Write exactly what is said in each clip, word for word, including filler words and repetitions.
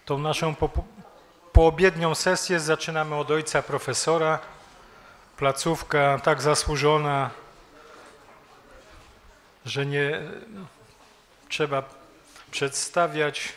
Tą naszą po, poobiednią sesję zaczynamy od ojca profesora. Placówka tak zasłużona, że nie trzeba przedstawiać.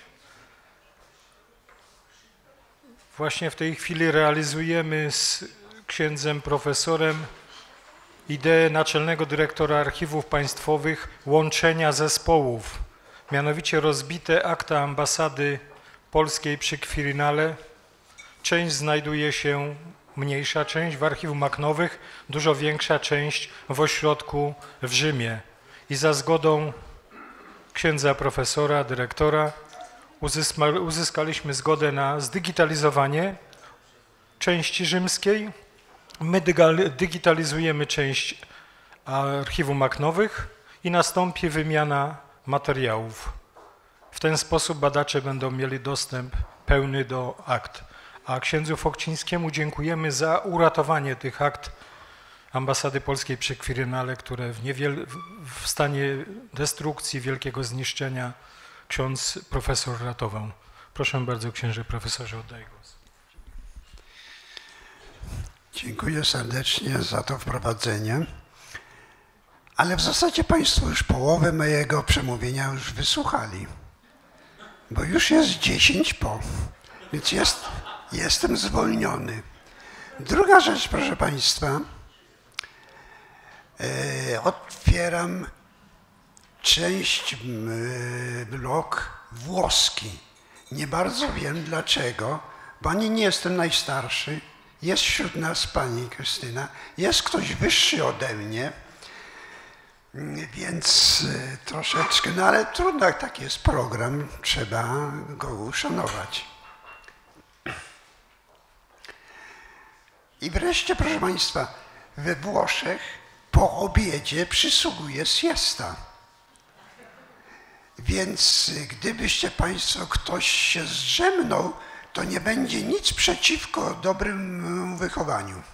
Właśnie w tej chwili realizujemy z księdzem profesorem ideę naczelnego dyrektora archiwów państwowych łączenia zespołów, mianowicie rozbite akta ambasady polskiej przy Kwirinale. Część znajduje się, mniejsza część w archiwum Maknowych, dużo większa część w ośrodku w Rzymie. I za zgodą księdza profesora, dyrektora uzyskaliśmy zgodę na zdigitalizowanie części rzymskiej. My digitalizujemy część archiwum Maknowych i nastąpi wymiana materiałów. W ten sposób badacze będą mieli dostęp pełny do akt. A księdzu Fokcińskiemu dziękujemy za uratowanie tych akt ambasady polskiej przy Kwirinale, które w, niewiel... w stanie destrukcji, wielkiego zniszczenia ksiądz profesor ratował. Proszę bardzo, księże profesorze, oddaję głos. Dziękuję serdecznie za to wprowadzenie, ale w zasadzie Państwo już połowę mojego przemówienia już wysłuchali, bo już jest dziesięć po, więc jest, jestem zwolniony. Druga rzecz, proszę Państwa, e, otwieram część, blok włoski. Nie bardzo wiem dlaczego, bo ani nie jestem najstarszy, jest wśród nas pani Krystyna, jest ktoś wyższy ode mnie, więc troszeczkę, no ale trudno, jak taki jest program, trzeba go uszanować. I wreszcie, proszę Państwa, we Włoszech po obiedzie przysługuje siesta. Więc gdybyście Państwo, ktoś się zdrzemnął, to nie będzie nic przeciwko dobrym wychowaniu.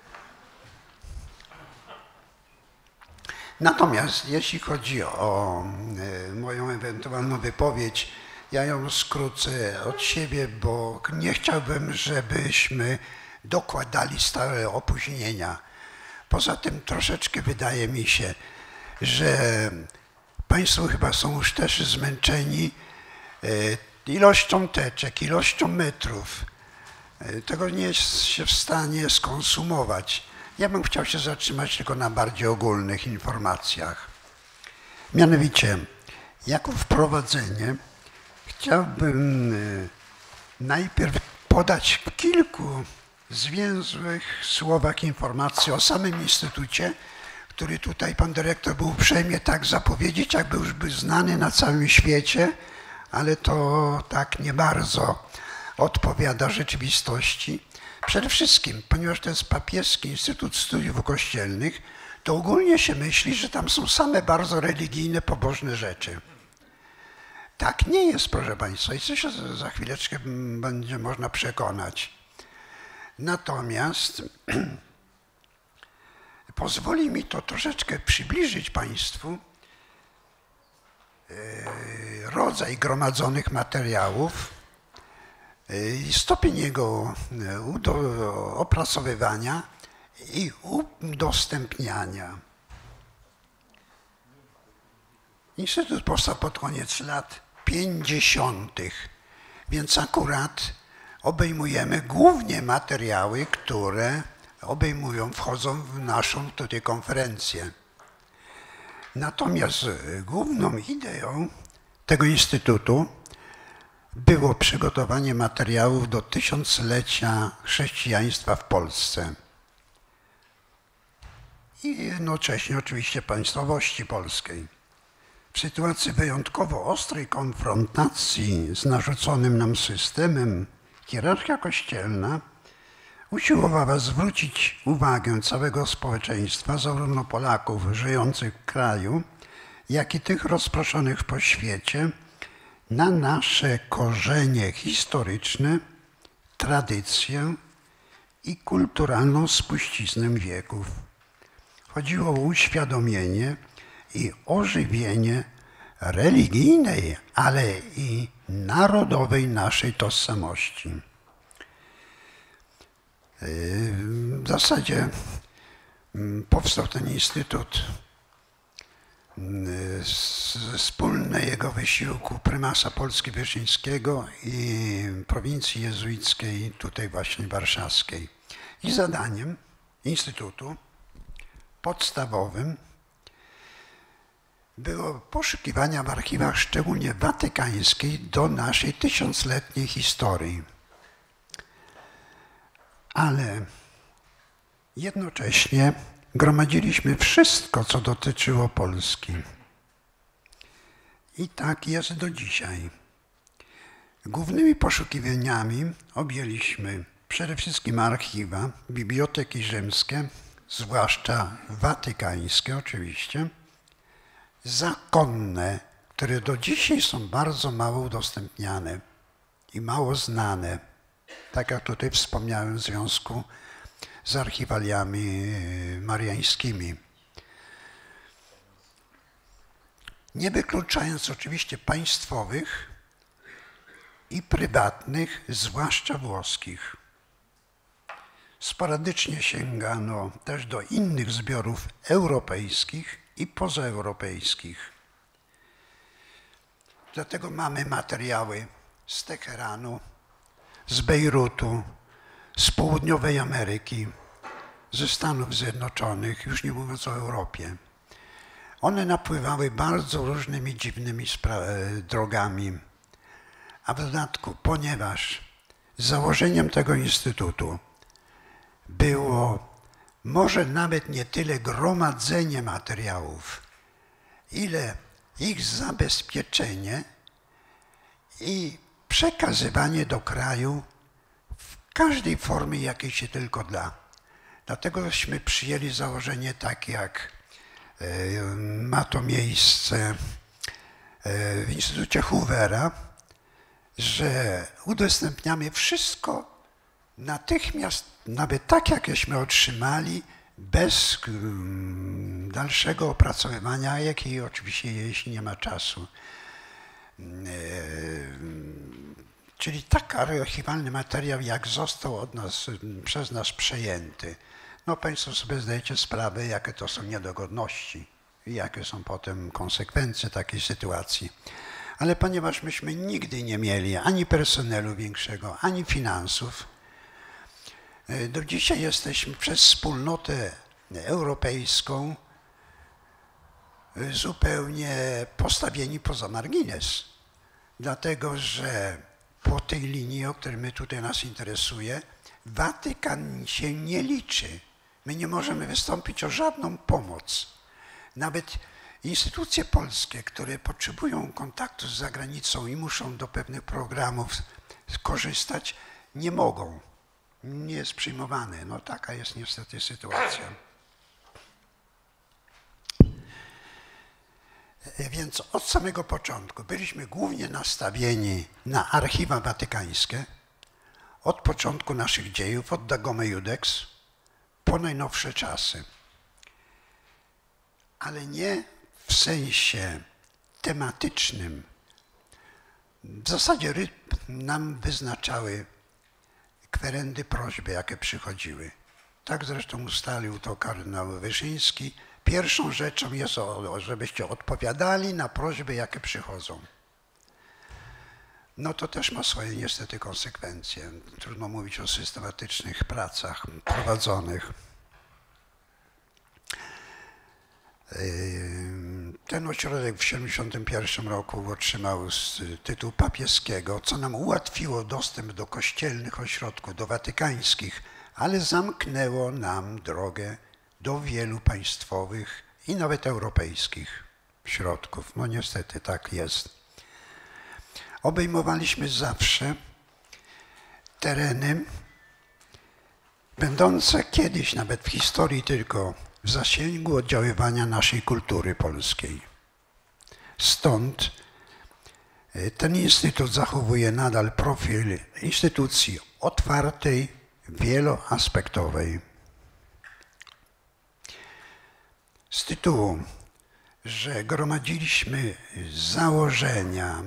Natomiast jeśli chodzi o moją ewentualną wypowiedź, ja ją skrócę od siebie, bo nie chciałbym, żebyśmy dokładali stałe opóźnienia. Poza tym troszeczkę wydaje mi się, że Państwo chyba są już też zmęczeni ilością teczek, ilością metrów. Tego nie jest się w stanie skonsumować. Ja bym chciał się zatrzymać tylko na bardziej ogólnych informacjach. Mianowicie, jako wprowadzenie chciałbym najpierw podać w kilku zwięzłych słowach informacji o samym Instytucie, który tutaj pan dyrektor był uprzejmie tak zapowiedzieć, jakby już był znany na całym świecie, ale to tak nie bardzo odpowiada rzeczywistości. Przede wszystkim, ponieważ to jest Papieski Instytut Studiów Kościelnych, to ogólnie się myśli, że tam są same bardzo religijne, pobożne rzeczy. Tak nie jest, proszę Państwa, i co się za chwileczkę będzie można przekonać. Natomiast pozwoli mi to troszeczkę przybliżyć Państwu rodzaj gromadzonych materiałów i stopień jego opracowywania i udostępniania. Instytut powstał pod koniec lat pięćdziesiątych, więc akurat obejmujemy głównie materiały, które obejmują, wchodzą w naszą tutaj konferencję. Natomiast główną ideą tego Instytutu było przygotowanie materiałów do tysiąclecia chrześcijaństwa w Polsce i jednocześnie oczywiście państwowości polskiej. W sytuacji wyjątkowo ostrej konfrontacji z narzuconym nam systemem, hierarchia kościelna usiłowała zwrócić uwagę całego społeczeństwa, zarówno Polaków żyjących w kraju, jak i tych rozproszonych po świecie, na nasze korzenie historyczne, tradycję i kulturalną spuściznę wieków. Chodziło o uświadomienie i ożywienie religijnej, ale i narodowej naszej tożsamości. W zasadzie powstał ten instytut z wspólnego wysiłku prymasa Polski Wyszyńskiego i prowincji jezuickiej, tutaj właśnie warszawskiej. I zadaniem instytutu podstawowym było poszukiwania w archiwach, szczególnie watykańskiej, do naszej tysiącletniej historii. Ale jednocześnie gromadziliśmy wszystko, co dotyczyło Polski. I tak jest do dzisiaj. Głównymi poszukiwaniami objęliśmy przede wszystkim archiwa, biblioteki rzymskie, zwłaszcza watykańskie oczywiście, zakonne, które do dzisiaj są bardzo mało udostępniane i mało znane. Tak jak tutaj wspomniałem w związku z archiwaliami mariańskimi. Nie wykluczając oczywiście państwowych i prywatnych, zwłaszcza włoskich. Sporadycznie sięgano też do innych zbiorów europejskich i pozaeuropejskich. Dlatego mamy materiały z Teheranu, z Bejrutu, z południowej Ameryki, ze Stanów Zjednoczonych, już nie mówiąc o Europie. One napływały bardzo różnymi dziwnymi drogami. A w dodatku, ponieważ założeniem tego instytutu było może nawet nie tyle gromadzenie materiałów, ile ich zabezpieczenie i przekazywanie do kraju w każdej formie, jakiej się tylko da. Dlategośmy przyjęli założenie takie, jak ma to miejsce w Instytucie Hoovera, że udostępniamy wszystko natychmiast, nawet tak, jakśmy otrzymali, bez dalszego opracowywania, jakiej oczywiście jeśli nie ma czasu. Czyli tak archiwalny materiał, jak został od nas, przez nas przejęty. No Państwo sobie zdajecie sprawę, jakie to są niedogodności i jakie są potem konsekwencje takiej sytuacji. Ale ponieważ myśmy nigdy nie mieli ani personelu większego, ani finansów, do dzisiaj jesteśmy przez wspólnotę europejską zupełnie postawieni poza margines. Dlatego, że po tej linii, o której my tutaj nas interesuje, Watykan się nie liczy. My nie możemy wystąpić o żadną pomoc. Nawet instytucje polskie, które potrzebują kontaktu z zagranicą i muszą do pewnych programów skorzystać, nie mogą. Nie jest przyjmowane. No taka jest niestety sytuacja. Więc od samego początku byliśmy głównie nastawieni na archiwa watykańskie, od początku naszych dziejów, od Dagome Iudex, po najnowsze czasy. Ale nie w sensie tematycznym. W zasadzie nam wyznaczały kwerendy prośby, jakie przychodziły. Tak zresztą ustalił to kardynał Wyszyński. Pierwszą rzeczą jest, żebyście odpowiadali na prośby, jakie przychodzą. No to też ma swoje niestety konsekwencje. Trudno mówić o systematycznych pracach prowadzonych. Ten ośrodek w siedemdziesiątym pierwszym roku otrzymał tytuł papieskiego, co nam ułatwiło dostęp do kościelnych ośrodków, do watykańskich, ale zamknęło nam drogę do wielu państwowych i nawet europejskich środków. No niestety tak jest. Obejmowaliśmy zawsze tereny będące kiedyś nawet w historii tylko w zasięgu oddziaływania naszej kultury polskiej. Stąd ten instytut zachowuje nadal profil instytucji otwartej, wieloaspektowej. Z tytułu że gromadziliśmy założenia,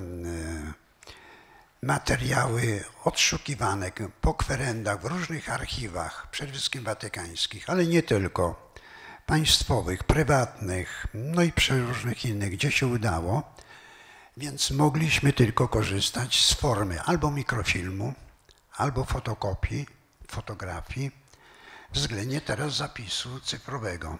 materiały odszukiwane po kwerendach w różnych archiwach, przede wszystkim watykańskich, ale nie tylko, państwowych, prywatnych, no i przeróżnych innych, gdzie się udało, więc mogliśmy tylko korzystać z formy albo mikrofilmu, albo fotokopii, fotografii, względnie teraz zapisu cyfrowego.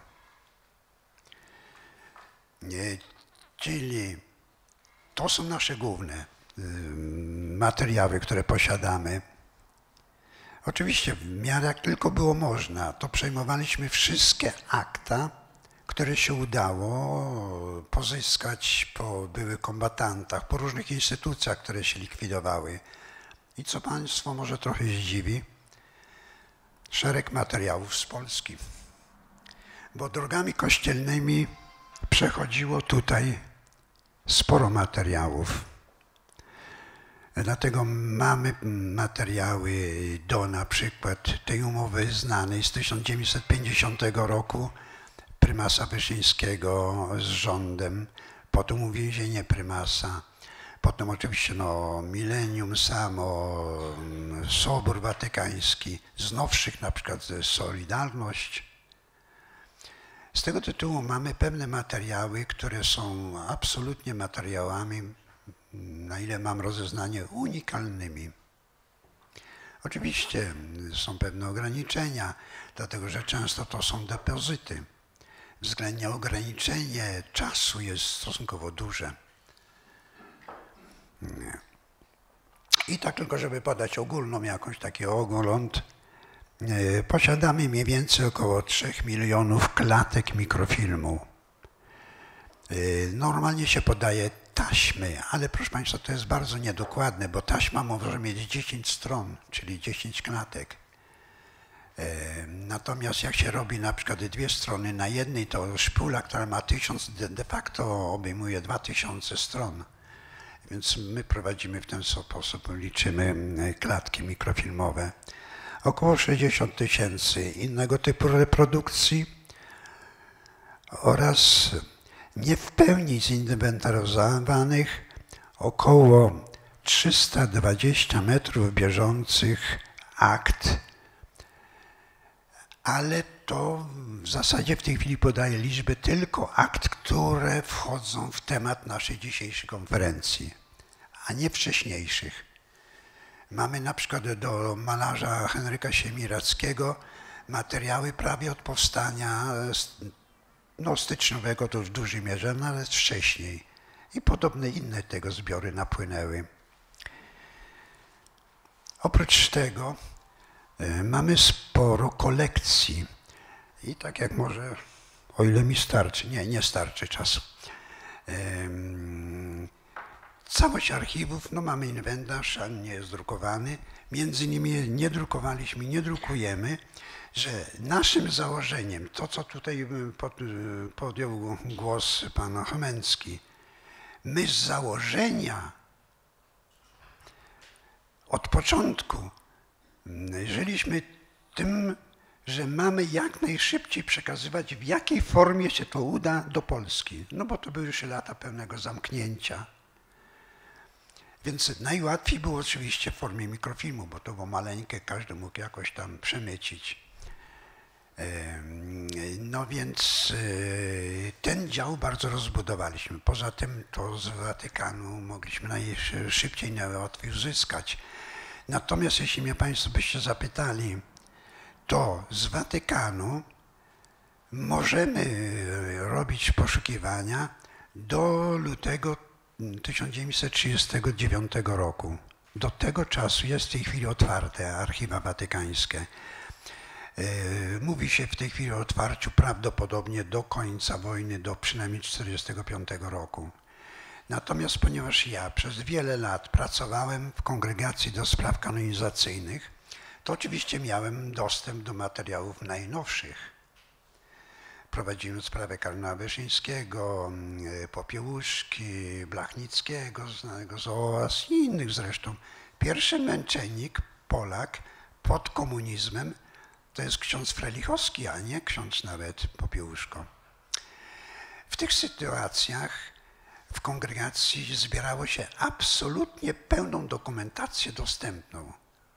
Czyli to są nasze główne materiały, które posiadamy. Oczywiście w miarę jak tylko było można, to przejmowaliśmy wszystkie akta, które się udało pozyskać po byłych kombatantach, po różnych instytucjach, które się likwidowały. I co Państwo może trochę zdziwi, szereg materiałów z Polski. Bo drogami kościelnymi przechodziło tutaj sporo materiałów. Dlatego mamy materiały do na przykład tej umowy znanej z tysiąc dziewięćset pięćdziesiątego roku prymasa Wyszyńskiego z rządem, potem uwięzienie prymasa, potem oczywiście no, milenium samo, Sobór Watykański, z nowszych na przykład Solidarność. Z tego tytułu mamy pewne materiały, które są absolutnie materiałami, na ile mam rozeznanie, unikalnymi. Oczywiście są pewne ograniczenia, dlatego że często to są depozyty. Względnie ograniczenie czasu jest stosunkowo duże. I tak tylko, żeby podać ogólną jakąś taki ogląd, posiadamy mniej więcej około trzech milionów klatek mikrofilmu. Normalnie się podaje taśmy, ale proszę Państwa, to jest bardzo niedokładne, bo taśma może mieć dziesięć stron, czyli dziesięć klatek. Natomiast jak się robi na przykład dwie strony na jednej, to szpula, która ma tysiąc, de facto obejmuje dwa tysiące stron. Więc my prowadzimy w ten sposób, liczymy klatki mikrofilmowe. Około sześćdziesiąt tysięcy innego typu reprodukcji oraz nie w pełni zinwentaryzowanych około trzysta dwadzieścia metrów bieżących akt, ale to w zasadzie w tej chwili podaję liczby tylko akt, które wchodzą w temat naszej dzisiejszej konferencji, a nie wcześniejszych. Mamy na przykład do malarza Henryka Siemiradzkiego materiały prawie od powstania no, styczniowego, to w dużej mierze, nawet wcześniej. I podobne inne tego zbiory napłynęły. Oprócz tego y, mamy sporo kolekcji. I tak jak może, o ile mi starczy, nie, nie starczy czasu. Y, Całość archiwów, no mamy inwentarz, a nie jest drukowany. Między innymi nie drukowaliśmy, nie drukujemy, że naszym założeniem, to co tutaj pod, podjął głos pan Chomęcki, my z założenia od początku żyliśmy tym, że mamy jak najszybciej przekazywać, w jakiej formie się to uda do Polski. No bo to były już lata pełnego zamknięcia. Więc najłatwiej było oczywiście w formie mikrofilmu, bo to było maleńkie, każdy mógł jakoś tam przemycić. No więc ten dział bardzo rozbudowaliśmy. Poza tym to z Watykanu mogliśmy najszybciej, najłatwiej uzyskać. Natomiast jeśli mnie Państwo byście zapytali, to z Watykanu możemy robić poszukiwania do lutego tysiąc dziewięćset trzydziestego dziewiątego roku. Do tego czasu jest w tej chwili otwarte archiwa watykańskie. Mówi się w tej chwili o otwarciu prawdopodobnie do końca wojny, do przynajmniej tysiąc dziewięćset czterdziestego piątego roku. Natomiast ponieważ ja przez wiele lat pracowałem w Kongregacji do Spraw Kanonizacyjnych, to oczywiście miałem dostęp do materiałów najnowszych. Prowadziłem sprawę kardynała Wyszyńskiego, Popiełuszki, Blachnickiego, znanego z O A S i innych zresztą. Pierwszy męczennik, Polak, pod komunizmem, to jest ksiądz Frelichowski, a nie ksiądz nawet Popiełuszko. W tych sytuacjach w kongregacji zbierało się absolutnie pełną dokumentację dostępną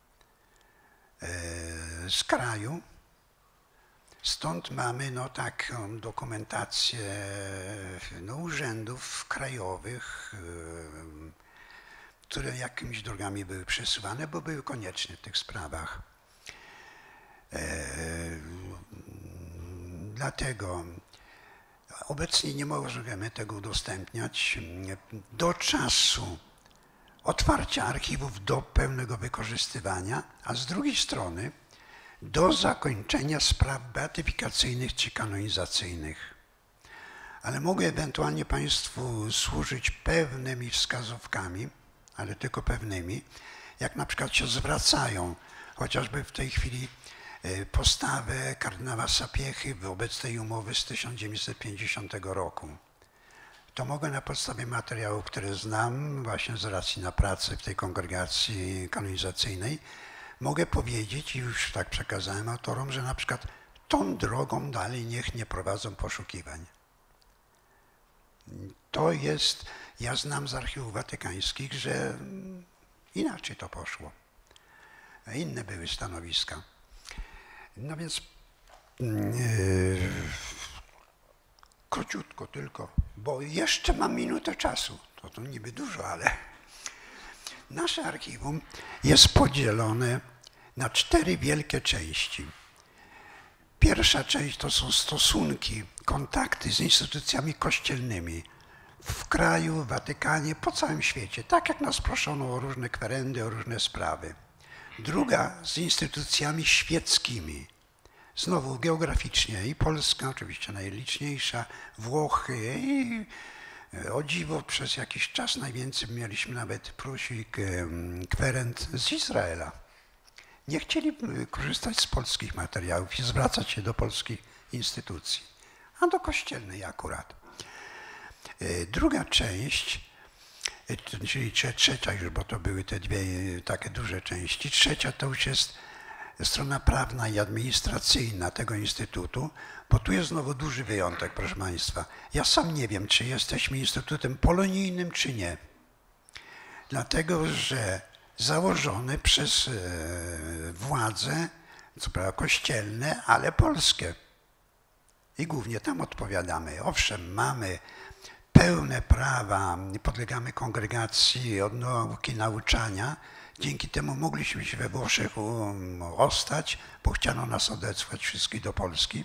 z kraju. Stąd mamy no, taką dokumentację no, urzędów krajowych, które jakimiś drogami były przesuwane, bo były konieczne w tych sprawach. Dlatego obecnie nie możemy tego udostępniać do czasu otwarcia archiwów do pełnego wykorzystywania, a z drugiej strony do zakończenia spraw beatyfikacyjnych czy kanonizacyjnych. Ale mogę ewentualnie Państwu służyć pewnymi wskazówkami, ale tylko pewnymi, jak na przykład się zwracają, chociażby w tej chwili postawę kardynała Sapiechy wobec tej umowy z tysiąc dziewięćset pięćdziesiątego roku. To mogę na podstawie materiałów, które znam właśnie z racji na pracę w tej kongregacji kanonizacyjnej, mogę powiedzieć i już tak przekazałem autorom, że na przykład tą drogą dalej niech nie prowadzą poszukiwań. To jest, ja znam z archiwów watykańskich, że inaczej to poszło. Inne były stanowiska. No więc yy, króciutko tylko, bo jeszcze mam minutę czasu. To, to niby dużo, ale nasze archiwum jest podzielone na cztery wielkie części. Pierwsza część to są stosunki, kontakty z instytucjami kościelnymi w kraju, w Watykanie, po całym świecie, tak jak nas proszono o różne kwerendy, o różne sprawy. Druga z instytucjami świeckimi. Znowu geograficznie i Polska, oczywiście najliczniejsza, Włochy i o dziwo przez jakiś czas najwięcej mieliśmy nawet Prusik, kwerend z Izraela. Nie chcieli korzystać z polskich materiałów i zwracać się do polskich instytucji, a do kościelnej akurat. Druga część, czyli trzecia już, bo to były te dwie takie duże części, trzecia to już jest strona prawna i administracyjna tego instytutu, bo tu jest znowu duży wyjątek, proszę Państwa. Ja sam nie wiem, czy jesteśmy instytutem polonijnym, czy nie. Dlatego, że założony przez władze, co prawda kościelne, ale polskie. I głównie tam odpowiadamy. Owszem, mamy pełne prawa, podlegamy kongregacji od nauki, nauczania. Dzięki temu mogliśmy się we Włoszech ostać, bo chciano nas odesłać wszystkich do Polski.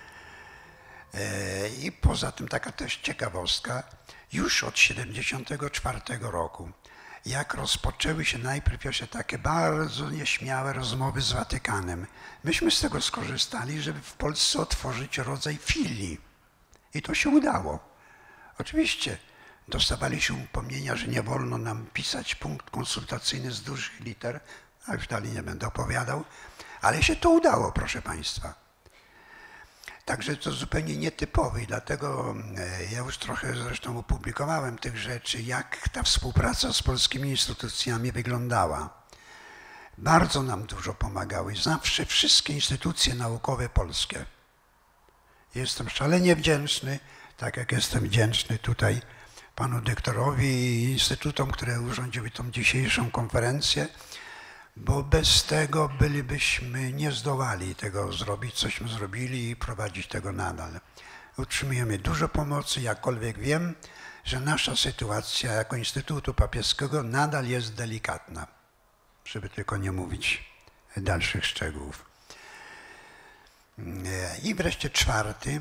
I poza tym taka też ciekawostka, już od siedemdziesiątego czwartego roku, jak rozpoczęły się najpierw jeszcze takie bardzo nieśmiałe rozmowy z Watykanem, myśmy z tego skorzystali, żeby w Polsce otworzyć rodzaj filii. I to się udało. Oczywiście dostawaliśmy upomnienia, że nie wolno nam pisać punkt konsultacyjny z dużych liter, a już dalej nie będę opowiadał, ale się to udało, proszę Państwa. Także to zupełnie nietypowe i dlatego ja już trochę zresztą opublikowałem tych rzeczy, jak ta współpraca z polskimi instytucjami wyglądała. Bardzo nam dużo pomagały, zawsze wszystkie instytucje naukowe polskie. Jestem szalenie wdzięczny, tak jak jestem wdzięczny tutaj panu dyrektorowi i instytutom, które urządziły tą dzisiejszą konferencję, bo bez tego bylibyśmy nie zdołali tego zrobić, cośmy zrobili i prowadzić tego nadal. Utrzymujemy dużo pomocy, jakkolwiek wiem, że nasza sytuacja jako Instytutu Papieskiego nadal jest delikatna, żeby tylko nie mówić dalszych szczegółów. I wreszcie czwarty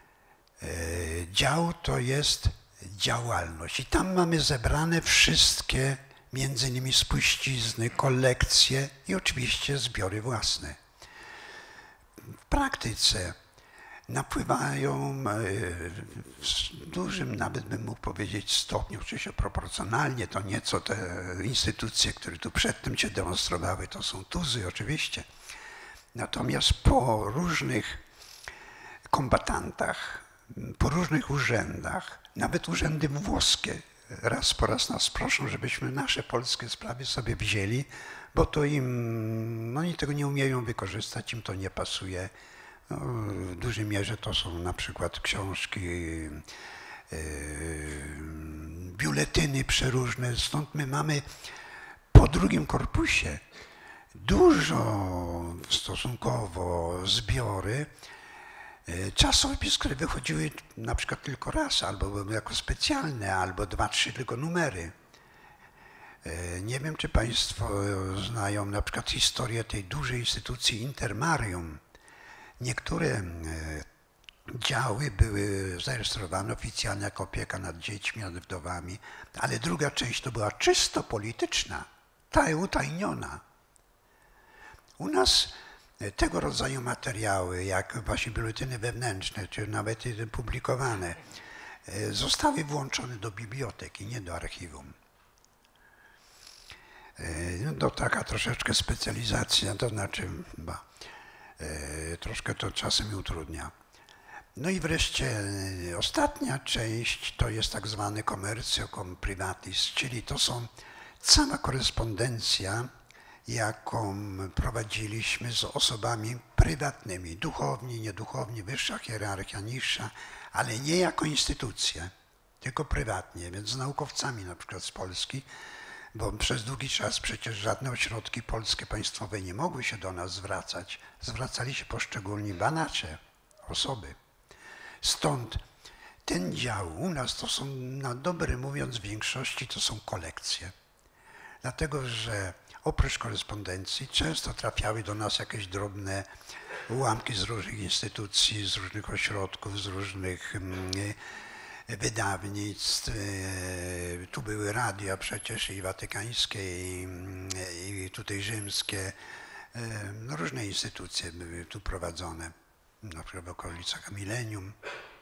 dział to jest działalność i tam mamy zebrane wszystkie między innymi spuścizny, kolekcje i oczywiście zbiory własne. W praktyce napływają w dużym, nawet bym mógł powiedzieć, stopniu, oczywiście proporcjonalnie, to nieco te instytucje, które tu przedtem się demonstrowały, to są tuzy oczywiście. Natomiast po różnych kombatantach, po różnych urzędach, nawet urzędy włoskie, raz po raz nas proszą, żebyśmy nasze polskie sprawy sobie wzięli, bo to im, no oni tego nie umieją wykorzystać, im to nie pasuje. No, w dużej mierze to są na przykład książki biuletyny przeróżne. Stąd my mamy po drugim korpusie dużo stosunkowo zbiory czasopism, które wychodziły na przykład tylko raz, albo były jako specjalne, albo dwa, trzy tylko numery. Nie wiem, czy Państwo znają na przykład historię tej dużej instytucji Intermarium. Niektóre działy były zarejestrowane oficjalnie jako opieka nad dziećmi, nad wdowami, ale druga część to była czysto polityczna, ta utajniona. U nas tego rodzaju materiały, jak właśnie biuletyny wewnętrzne, czy nawet publikowane, zostały włączone do biblioteki, nie do archiwum. No to taka troszeczkę specjalizacja, to znaczy chyba troszkę to czasem utrudnia. No i wreszcie ostatnia część to jest tak zwany commercio cum privatis, czyli to są cała korespondencja, jaką prowadziliśmy z osobami prywatnymi, duchowni, nieduchowni, wyższa hierarchia, niższa, ale nie jako instytucje, tylko prywatnie, więc z naukowcami na przykład z Polski, bo przez długi czas przecież żadne ośrodki polskie państwowe nie mogły się do nas zwracać. Zwracali się poszczególni badacze, osoby. Stąd ten dział u nas to są, na dobre mówiąc, w większości to są kolekcje. Dlatego, że oprócz korespondencji często trafiały do nas jakieś drobne ułamki z różnych instytucji, z różnych ośrodków, z różnych wydawnictw. Tu były radia przecież i watykańskie, i, i tutaj rzymskie. No, różne instytucje były tu prowadzone, na przykład w okolicach milenium.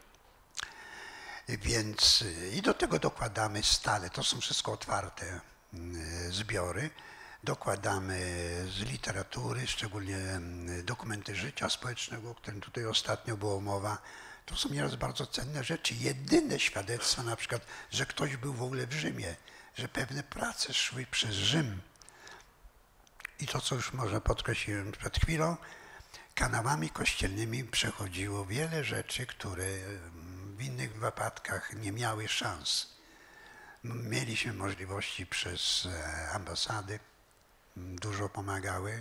Więc i do tego dokładamy stale, to są wszystko otwarte zbiory. Dokładamy z literatury, szczególnie dokumenty życia społecznego, o którym tutaj ostatnio było mowa. To są nieraz bardzo cenne rzeczy. Jedyne świadectwa na przykład, że ktoś był w ogóle w Rzymie, że pewne prace szły przez Rzym. I to, co już może podkreśliłem przed chwilą, kanałami kościelnymi przechodziło wiele rzeczy, które w innych wypadkach nie miały szans. Mieliśmy możliwości przez ambasady, dużo pomagały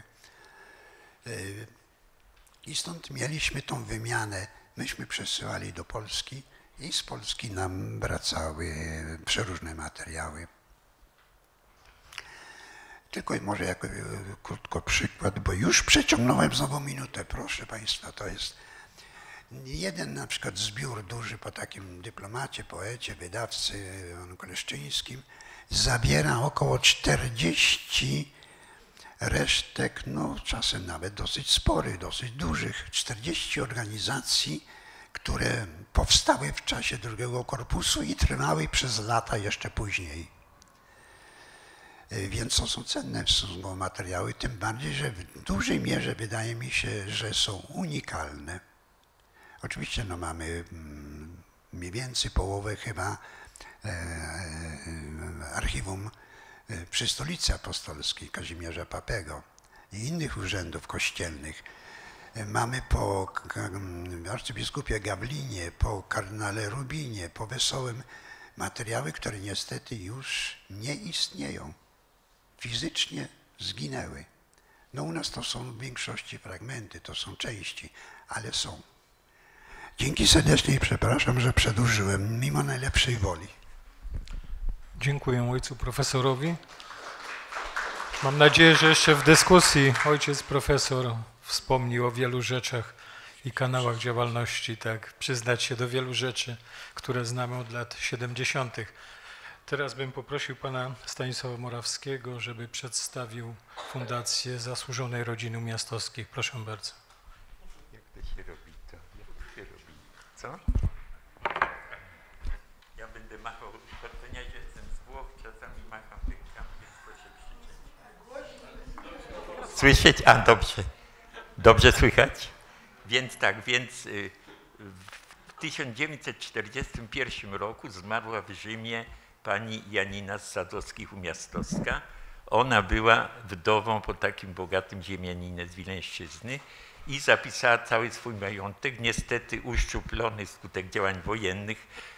i stąd mieliśmy tą wymianę. Myśmy przesyłali do Polski i z Polski nam wracały przeróżne materiały. Tylko może jako krótko przykład, bo już przeciągnąłem znowu minutę, proszę Państwa, to jest jeden na przykład zbiór duży po takim dyplomacie, poecie, wydawcy Koleszczyńskim zawiera około czterdzieści resztek, no czasem nawet dosyć sporych, dosyć dużych, czterdzieści organizacji, które powstały w czasie drugiego korpusu i trwały przez lata jeszcze później. Więc to są cenne materiały, tym bardziej, że w dużej mierze wydaje mi się, że są unikalne. Oczywiście no, mamy mniej więcej połowę chyba e, archiwum przy Stolicy Apostolskiej Kazimierza Papego i innych urzędów kościelnych. Mamy po arcybiskupie Gawlinie, po kardynale Rubinie, po Wesołym materiały, które niestety już nie istnieją. Fizycznie zginęły. No u nas to są w większości fragmenty, to są części, ale są. Dzięki serdecznie i przepraszam, że przedłużyłem, mimo najlepszej woli. Dziękuję ojcu profesorowi. Mam nadzieję, że jeszcze w dyskusji ojciec profesor wspomni o wielu rzeczach i kanałach działalności, tak, przyznać się do wielu rzeczy, które znamy od lat siedemdziesiątych. Teraz bym poprosił pana Stanisława Morawskiego, żeby przedstawił Fundację Zasłużonej Rodziny Umiastowskich. Proszę bardzo. Jak to się robi to? Jak to się robi? Co? Ja będę machał, oceniać, że jestem z Włoch, czasami macham rękami, więc proszę krzyczeć. Słyszeć? A, dobrze. Dobrze słychać? Więc tak, więc y, w tysiąc dziewięćset czterdziestym pierwszym roku zmarła w Rzymie pani Janina z Sadowskich Umiastowska. Ona była wdową po takim bogatym ziemianinie z Wileńszczyzny i zapisała cały swój majątek, niestety uszczuplony wskutek działań wojennych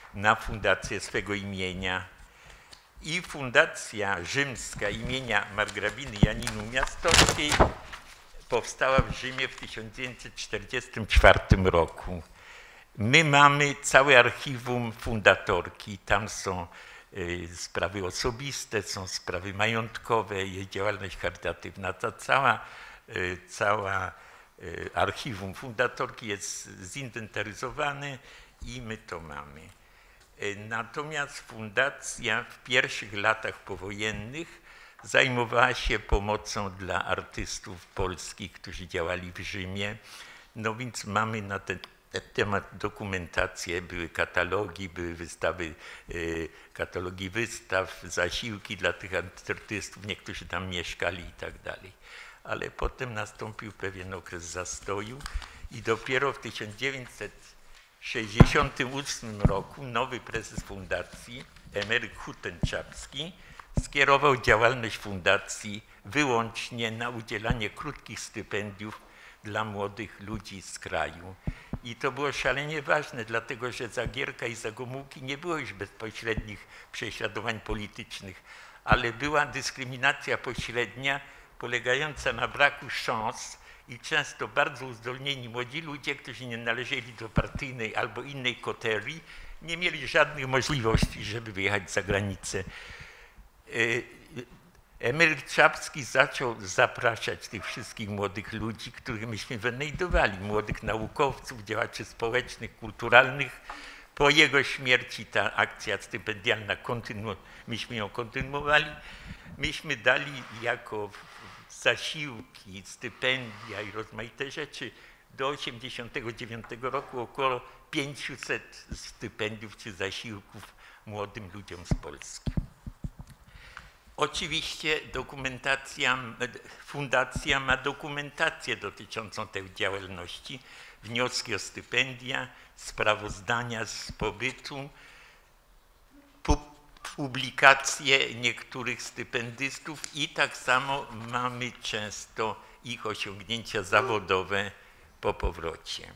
na fundację swego imienia. I fundacja rzymska imienia margrabiny Janiny Umiastowskiej powstała w Rzymie w tysiąc dziewięćset czterdziestym czwartym roku. My mamy całe archiwum fundatorki, tam są y, sprawy osobiste, są sprawy majątkowe, jest działalność charytatywna. Ta cała, y, cała y, archiwum fundatorki jest zinwentaryzowane i my to mamy. Y, natomiast fundacja w pierwszych latach powojennych zajmowała się pomocą dla artystów polskich, którzy działali w Rzymie. No więc mamy na ten temat dokumentację, były katalogi, były wystawy, katalogi wystaw, zasiłki dla tych artystów, niektórzy tam mieszkali i tak dalej. Ale potem nastąpił pewien okres zastoju i dopiero w tysiąc dziewięćset sześćdziesiątym ósmym roku nowy prezes fundacji, emeryt Hutten-Czapski, skierował działalność fundacji wyłącznie na udzielanie krótkich stypendiów dla młodych ludzi z kraju. I to było szalenie ważne, dlatego że za Gierka i za Gomułki nie było już bezpośrednich prześladowań politycznych, ale była dyskryminacja pośrednia polegająca na braku szans i często bardzo uzdolnieni młodzi ludzie, którzy nie należeli do partyjnej albo innej koterii, nie mieli żadnych możliwości, żeby wyjechać za granicę. Emeryt Czapski zaczął zapraszać tych wszystkich młodych ludzi, których myśmy wynajdowali, młodych naukowców, działaczy społecznych, kulturalnych. Po jego śmierci ta akcja stypendialna, kontynu- myśmy ją kontynuowali. Myśmy dali jako zasiłki, stypendia i rozmaite rzeczy do osiemdziesiątego dziewiątego roku około pięćset stypendiów czy zasiłków młodym ludziom z Polski. Oczywiście dokumentacja, fundacja ma dokumentację dotyczącą tej działalności, wnioski o stypendia, sprawozdania z pobytu, publikacje niektórych stypendystów i tak samo mamy często ich osiągnięcia zawodowe po powrocie.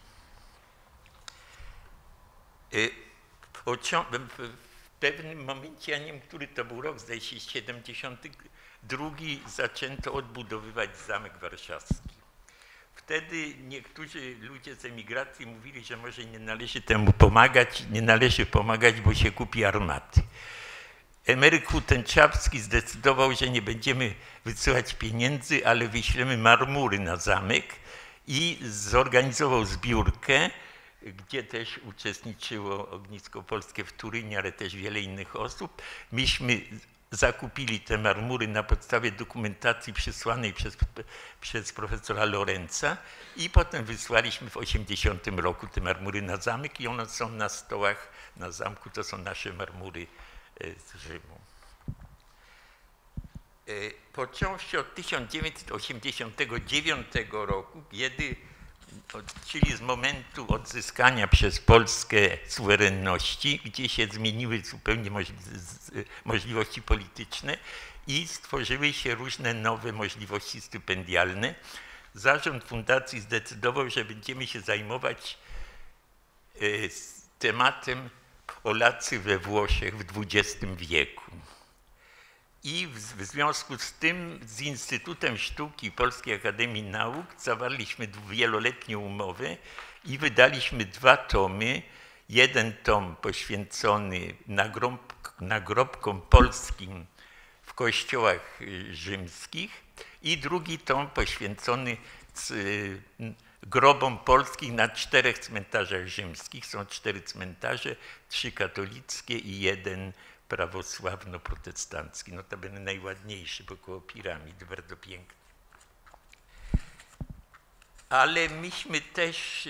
W pewnym momencie, ja nie wiem, który to był rok, zdaje się siedemdziesiąty drugi, zaczęto odbudowywać Zamek Warszawski. Wtedy niektórzy ludzie z emigracji mówili, że może nie należy temu pomagać, nie należy pomagać, bo się kupi armaty. Emeryt Hutten-Czapski zdecydował, że nie będziemy wysyłać pieniędzy, ale wyślemy marmury na zamek i zorganizował zbiórkę, gdzie też uczestniczyło Ognisko Polskie w Turynie, ale też wiele innych osób. Myśmy zakupili te marmury na podstawie dokumentacji przysłanej przez, przez profesora Lorenza i potem wysłaliśmy w osiemdziesiątym roku te marmury na zamek i one są na stołach na zamku, to są nasze marmury z Rzymu. Począwszy od tysiąc dziewięćset osiemdziesiątego dziewiątego roku, kiedy czyli z momentu odzyskania przez Polskę suwerenności, gdzie się zmieniły zupełnie możliwości polityczne i stworzyły się różne nowe możliwości stypendialne. Zarząd fundacji zdecydował, że będziemy się zajmować tematem Polacy we Włoszech w dwudziestym wieku. I w, w związku z tym z Instytutem Sztuki Polskiej Akademii Nauk zawarliśmy wieloletnią umowę i wydaliśmy dwa tomy. Jeden tom poświęcony nagrob, nagrobkom polskim w kościołach rzymskich i drugi tom poświęcony grobom polskich na czterech cmentarzach rzymskich. Są cztery cmentarze, trzy katolickie i jeden prawosławno-protestancki, notabene najładniejszy, bo koło piramid, bardzo piękny. Ale myśmy też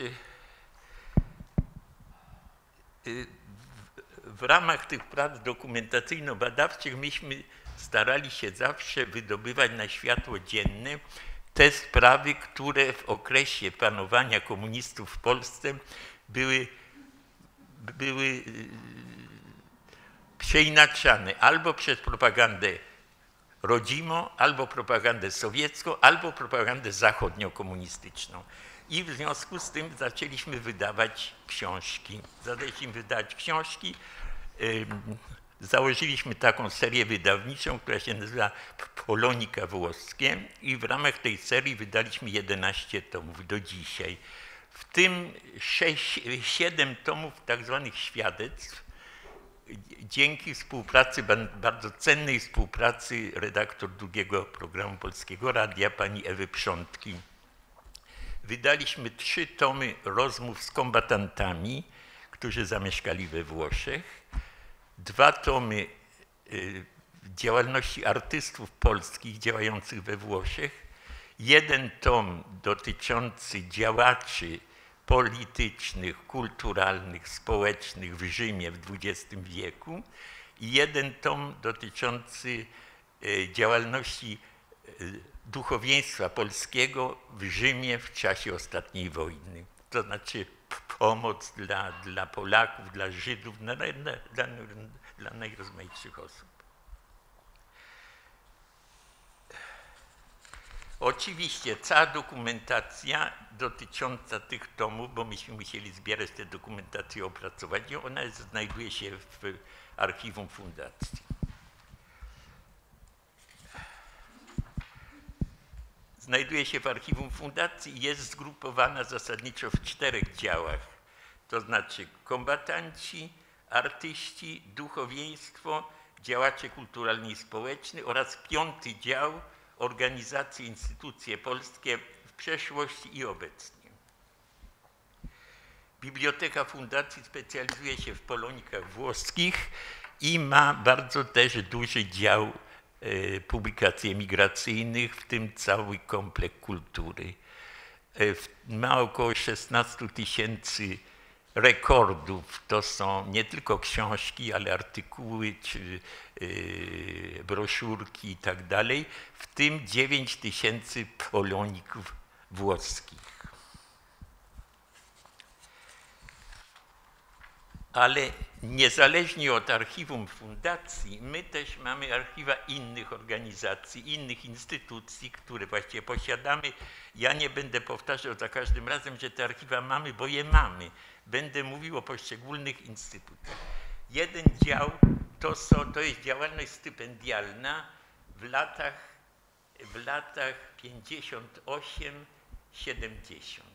w ramach tych prac dokumentacyjno-badawczych myśmy starali się zawsze wydobywać na światło dzienne te sprawy, które w okresie panowania komunistów w Polsce były, były przeinaczane albo przez propagandę rodzimą, albo propagandę sowiecką, albo propagandę zachodniokomunistyczną. i w związku z tym zaczęliśmy wydawać książki. Zaczęliśmy wydawać książki. Założyliśmy taką serię wydawniczą, która się nazywa Polonika Włoskie i w ramach tej serii wydaliśmy jedenaście tomów do dzisiaj. W tym sześć, siedem tomów tak zwanych świadectw, dzięki współpracy, bardzo cennej współpracy redaktor drugiego programu Polskiego Radia, pani Ewy Przątki. Wydaliśmy trzy tomy rozmów z kombatantami, którzy zamieszkali we Włoszech, dwa tomy y, działalności artystów polskich działających we Włoszech, jeden tom dotyczący działaczy politycznych, kulturalnych, społecznych w Rzymie w dwudziestym wieku i jeden tom dotyczący y, działalności y, duchowieństwa polskiego w Rzymie w czasie ostatniej wojny. To znaczy pomoc dla, dla Polaków, dla Żydów, dla, dla, dla najrozmaitszych osób. Oczywiście cała dokumentacja dotycząca tych tomów, bo myśmy musieli zbierać tę dokumentację, opracować ją, ona jest, znajduje się w archiwum fundacji. Znajduje się w archiwum fundacji i jest zgrupowana zasadniczo w czterech działach. To znaczy kombatanci, artyści, duchowieństwo, działacze kulturalni i społeczni oraz piąty dział organizacje, instytucje polskie w przeszłości i obecnie. Biblioteka Fundacji specjalizuje się w polonikach włoskich i ma bardzo też duży dział publikacji emigracyjnych, w tym cały kompleks kultury. Ma około szesnaście tysięcy rekordów. To są nie tylko książki, ale artykuły czy yy, broszurki i tak dalej, w tym dziewięć tysięcy poloników włoskich. Ale niezależnie od archiwum fundacji, my też mamy archiwa innych organizacji, innych instytucji, które właściwie posiadamy. Ja nie będę powtarzał za każdym razem, że te archiwa mamy, bo je mamy. Będę mówił o poszczególnych instytucjach. Jeden dział to, są, to jest działalność stypendialna w latach, w latach pięćdziesiąt osiem siedemdziesiąt.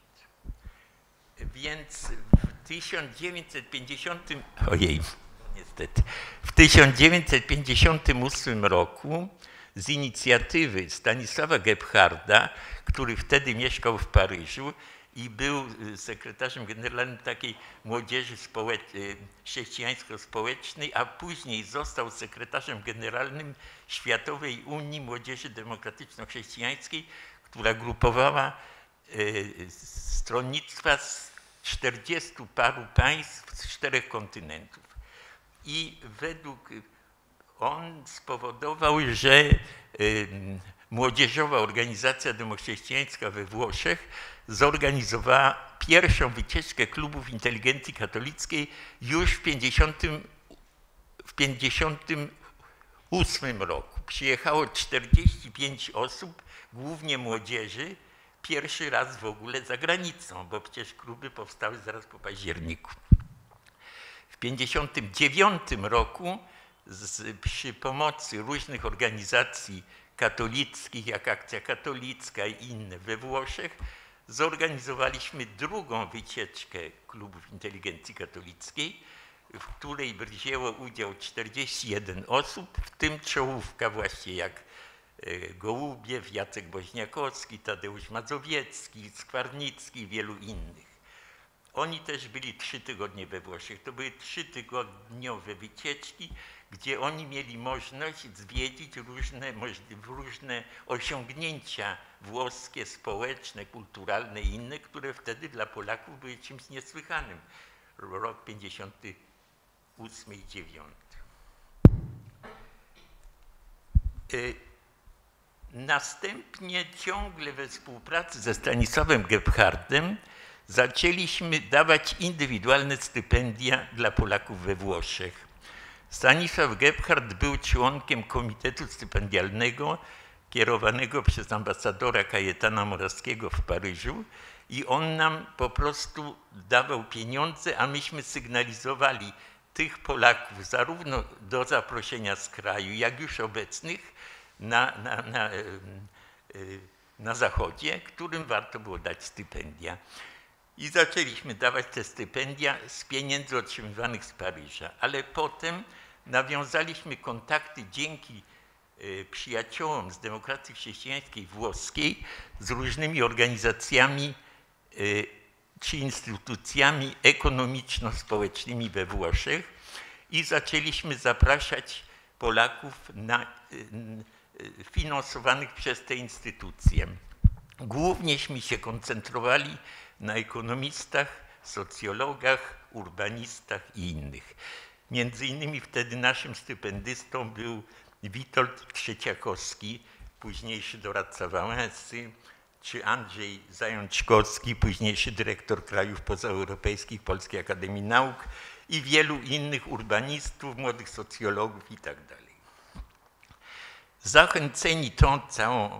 Więc w tysiąc dziewięćset pięćdziesiątym, ojej, niestety, w tysiąc dziewięćset pięćdziesiątym ósmym roku z inicjatywy Stanisława Gebharda, który wtedy mieszkał w Paryżu i był sekretarzem generalnym takiej młodzieży chrześcijańsko-społecznej, a później został sekretarzem generalnym Światowej Unii Młodzieży Demokratyczno-Chrześcijańskiej, która grupowała stronnictwa z czterdziestu paru państw z czterech kontynentów. I według, on spowodował, że Młodzieżowa Organizacja Demochrześcijańska we Włoszech zorganizowała pierwszą wycieczkę klubów inteligencji katolickiej już w pięćdziesiątym ósmym roku. Przyjechało czterdzieści pięć osób, głównie młodzieży, pierwszy raz w ogóle za granicą, bo przecież kluby powstały zaraz po październiku. W pięćdziesiątym dziewiątym roku z, przy pomocy różnych organizacji katolickich, jak Akcja Katolicka i inne we Włoszech, zorganizowaliśmy drugą wycieczkę klubów inteligencji katolickiej, w której wzięło udział czterdzieści jeden osób, w tym czołówka właśnie jak Gołubiew, Jacek Boźniakowski, Tadeusz Mazowiecki, Skwarnicki i wielu innych. Oni też byli trzy tygodnie we Włoszech. To były trzytygodniowe wycieczki, gdzie oni mieli możliwość zwiedzić różne, różne osiągnięcia włoskie, społeczne, kulturalne i inne, które wtedy dla Polaków były czymś niesłychanym. Rok pięćdziesiąty ósmy i dziewiąty. Następnie ciągle we współpracy ze Stanisławem Gebhardem zaczęliśmy dawać indywidualne stypendia dla Polaków we Włoszech. Stanisław Gebhard był członkiem Komitetu Stypendialnego kierowanego przez ambasadora Kajetana Morawskiego w Paryżu i on nam po prostu dawał pieniądze, a myśmy sygnalizowali tych Polaków zarówno do zaproszenia z kraju, jak już obecnych na, na, na, na Zachodzie, którym warto było dać stypendia. I zaczęliśmy dawać te stypendia z pieniędzy otrzymywanych z Paryża, ale potem nawiązaliśmy kontakty dzięki przyjaciołom z demokracji chrześcijańskiej włoskiej z różnymi organizacjami czy instytucjami ekonomiczno-społecznymi we Włoszech i zaczęliśmy zapraszać Polaków na, finansowanych przez te instytucje. Głównieśmy się koncentrowali na ekonomistach, socjologach, urbanistach i innych. Między innymi wtedy naszym stypendystą był Witold Trzeciakowski, późniejszy doradca Wałęsy, czy Andrzej Zajączkowski, późniejszy dyrektor krajów pozaeuropejskich Polskiej Akademii Nauk i wielu innych urbanistów, młodych socjologów i tak dalej. Zachęceni tą całą,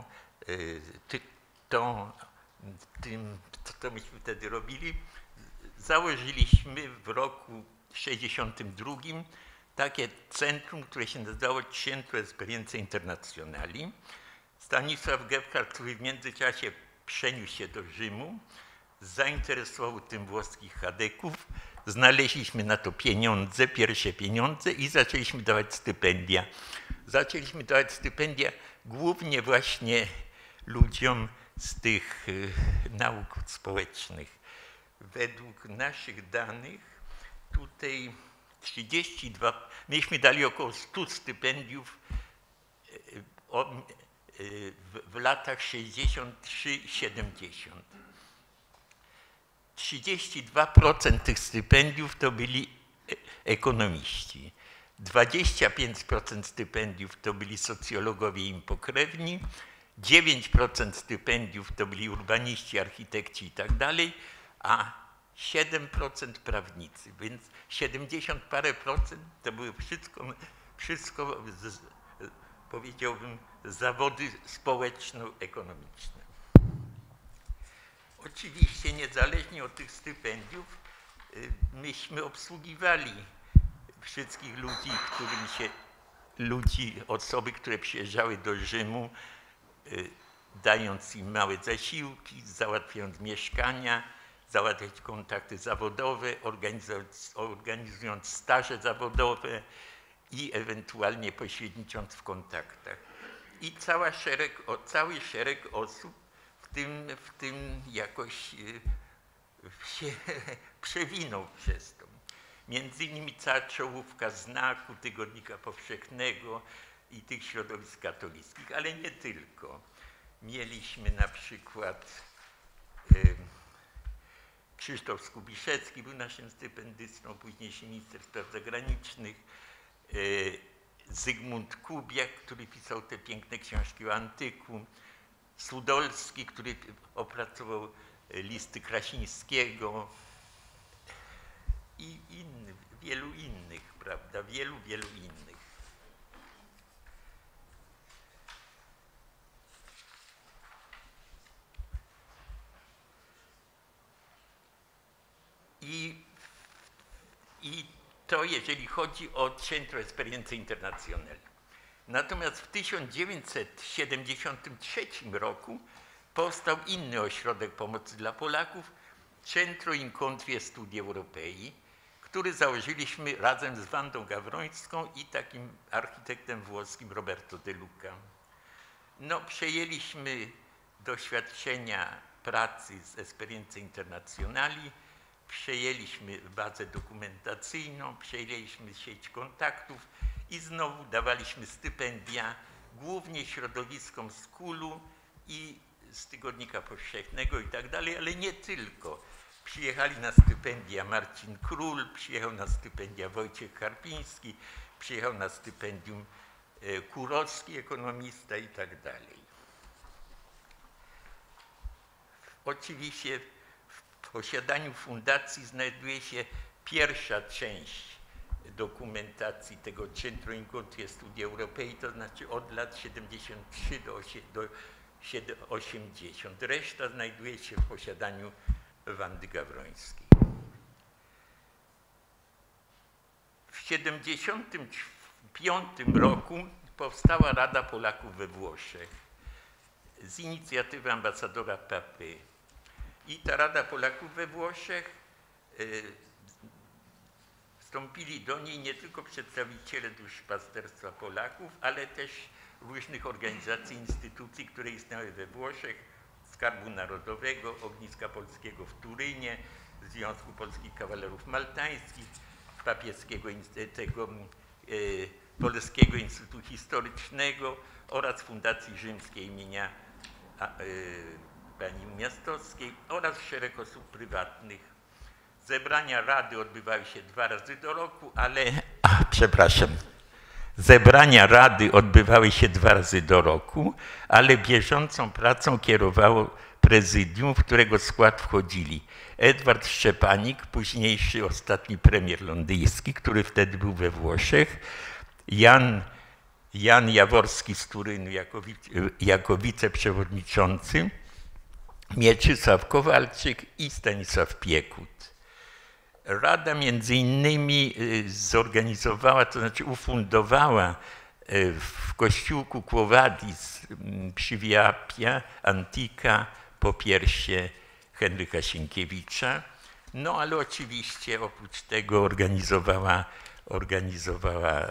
tą, tym, co myśmy wtedy robili, założyliśmy w roku sześćdziesiątym drugim takie centrum, które się nazywało Centro Esperienze Internazionali. Stanisław Gebhardt, który w międzyczasie przeniósł się do Rzymu, zainteresował tym włoskich chadeków, znaleźliśmy na to pieniądze, pierwsze pieniądze i zaczęliśmy dawać stypendia. Zaczęliśmy dawać stypendia głównie właśnie ludziom z tych y, nauk społecznych. Według naszych danych tutaj trzydzieści dwa, myśmy dali około stu stypendiów y, o, y, w, w latach sześćdziesiąt trzy siedemdziesiąt. trzydzieści dwa procent tych stypendiów to byli ekonomiści. dwadzieścia pięć procent stypendiów to byli socjologowie i im pokrewni, dziewięć procent stypendiów to byli urbaniści, architekci i tak dalej, a siedem procent prawnicy, więc siedemdziesiąt parę procent to były wszystko, wszystko z, powiedziałbym, zawody społeczno-ekonomiczne. Oczywiście niezależnie od tych stypendiów myśmy obsługiwali wszystkich ludzi, którym się, ludzi, osoby, które przyjeżdżały do Rzymu, dając im małe zasiłki, załatwiając mieszkania, załatwiać kontakty zawodowe, organizując, organizując staże zawodowe i ewentualnie pośrednicząc w kontaktach. I cała szereg, o, cały szereg osób w tym, w tym jakoś się przewinął przez to. Między innymi cała czołówka Znaku, Tygodnika Powszechnego i tych środowisk katolickich, ale nie tylko. Mieliśmy na przykład y, Krzysztof Skubiszewski był naszym stypendystą, późniejszy minister spraw zagranicznych, y, Zygmunt Kubiak, który pisał te piękne książki o antyku, Sudolski, który opracował listy Krasińskiego i inny, wielu innych, prawda, wielu, wielu innych. I, I to jeżeli chodzi o Centro Esperienze Internazionali. Natomiast w tysiąc dziewięćset siedemdziesiątym trzecim roku powstał inny ośrodek pomocy dla Polaków, Centro Incontri Studi Europei, który założyliśmy razem z Wandą Gawrońską i takim architektem włoskim Roberto De Luca. No, przejęliśmy doświadczenia pracy z Esperienze Internazionali, przejęliśmy bazę dokumentacyjną, przejęliśmy sieć kontaktów i znowu dawaliśmy stypendia głównie środowiskom z Kulu i z Tygodnika Powszechnego i tak dalej, ale nie tylko. Przyjechali na stypendia Marcin Król, przyjechał na stypendia Wojciech Karpiński, przyjechał na stypendium Kurowski, ekonomista i tak dalej. Oczywiście w posiadaniu fundacji znajduje się pierwsza część dokumentacji tego Centro Incontri Studi Europei, to znaczy od lat siedemdziesiątego trzeciego do osiemdziesiątego. Reszta znajduje się w posiadaniu Wandy Gawrońskiej. W siedemdziesiątym piątym roku powstała Rada Polaków we Włoszech z inicjatywy ambasadora Papy. I ta Rada Polaków we Włoszech, y, wstąpili do niej nie tylko przedstawiciele duszpasterstwa Polaków, ale też różnych organizacji, instytucji, które istniały we Włoszech, Skarbu Narodowego, Ogniska Polskiego w Turynie, Związku Polskich Kawalerów Maltańskich, papieskiego tego, y, Polskiego Instytutu Historycznego oraz Fundacji Rzymskiej imienia a, y, pani Miastowskiej oraz szereg osób prywatnych. Zebrania Rady odbywały się dwa razy do roku, ale... A, przepraszam. Zebrania Rady odbywały się dwa razy do roku, ale bieżącą pracą kierowało prezydium, w którego skład wchodzili Edward Szczepanik, późniejszy ostatni premier londyński, który wtedy był we Włoszech, Jan, Jan Jaworski z Turynu jako, jako wiceprzewodniczący, Mieczysław Kowalczyk i Stanisław Piekut. Rada między innymi zorganizowała, to znaczy ufundowała w kościółku Quo Vadis przy Via Appia Antica popiersie Henryka Sienkiewicza. No ale oczywiście oprócz tego organizowała, organizowała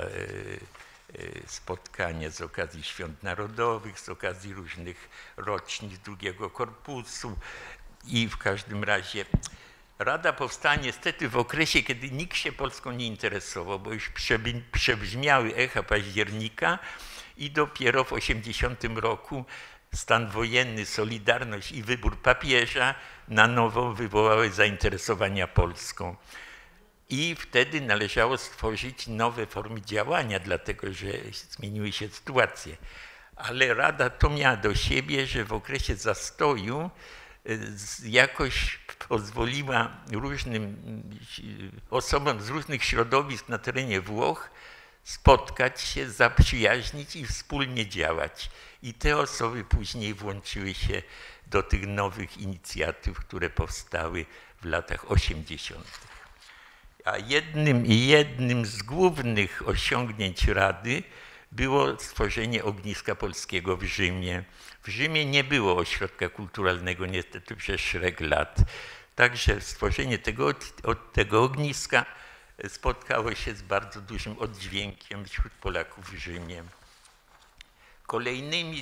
spotkania z okazji Świąt Narodowych, z okazji różnych rocznic drugiego korpusu i w każdym razie Rada powstała niestety w okresie, kiedy nikt się Polską nie interesował, bo już przebrzmiały echa października i dopiero w osiemdziesiątym roku stan wojenny, Solidarność i wybór papieża na nowo wywołały zainteresowania Polską. I wtedy należało stworzyć nowe formy działania, dlatego że zmieniły się sytuacje. Ale Rada to miała do siebie, że w okresie zastoju jakoś pozwoliła różnym osobom z różnych środowisk na terenie Włoch spotkać się, zaprzyjaźnić i wspólnie działać. I te osoby później włączyły się do tych nowych inicjatyw, które powstały w latach osiemdziesiątych. A jednym, jednym z głównych osiągnięć Rady było stworzenie Ogniska Polskiego w Rzymie. W Rzymie nie było ośrodka kulturalnego niestety przez szereg lat. Także stworzenie tego, tego ogniska spotkało się z bardzo dużym oddźwiękiem wśród Polaków w Rzymie. Kolejnymi,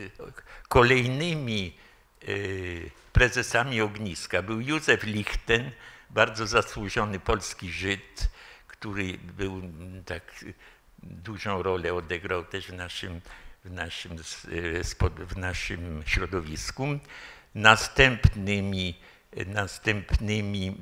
kolejnymi prezesami ogniska był Józef Lichten, bardzo zasłużony polski Żyd, który był tak dużą rolę odegrał też w naszym, w naszym, w naszym środowisku. Następnymi, następnymi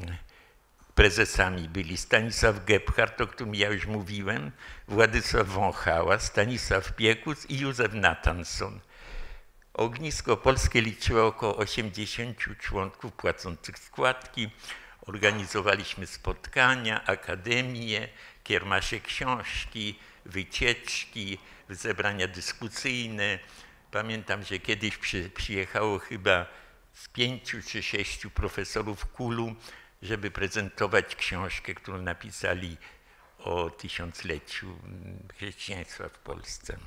prezesami byli Stanisław Gebhardt, o którym ja już mówiłem, Władysław Wąchała, Stanisław Piekut i Józef Natanson. Ognisko Polskie liczyło około osiemdziesięciu członków płacących składki. Organizowaliśmy spotkania, akademie, kiermasze książki, wycieczki, zebrania dyskusyjne. Pamiętam, że kiedyś przy, przyjechało chyba z pięciu czy sześciu profesorów Kulu, żeby prezentować książkę, którą napisali o tysiącleciu chrześcijaństwa w Polsce.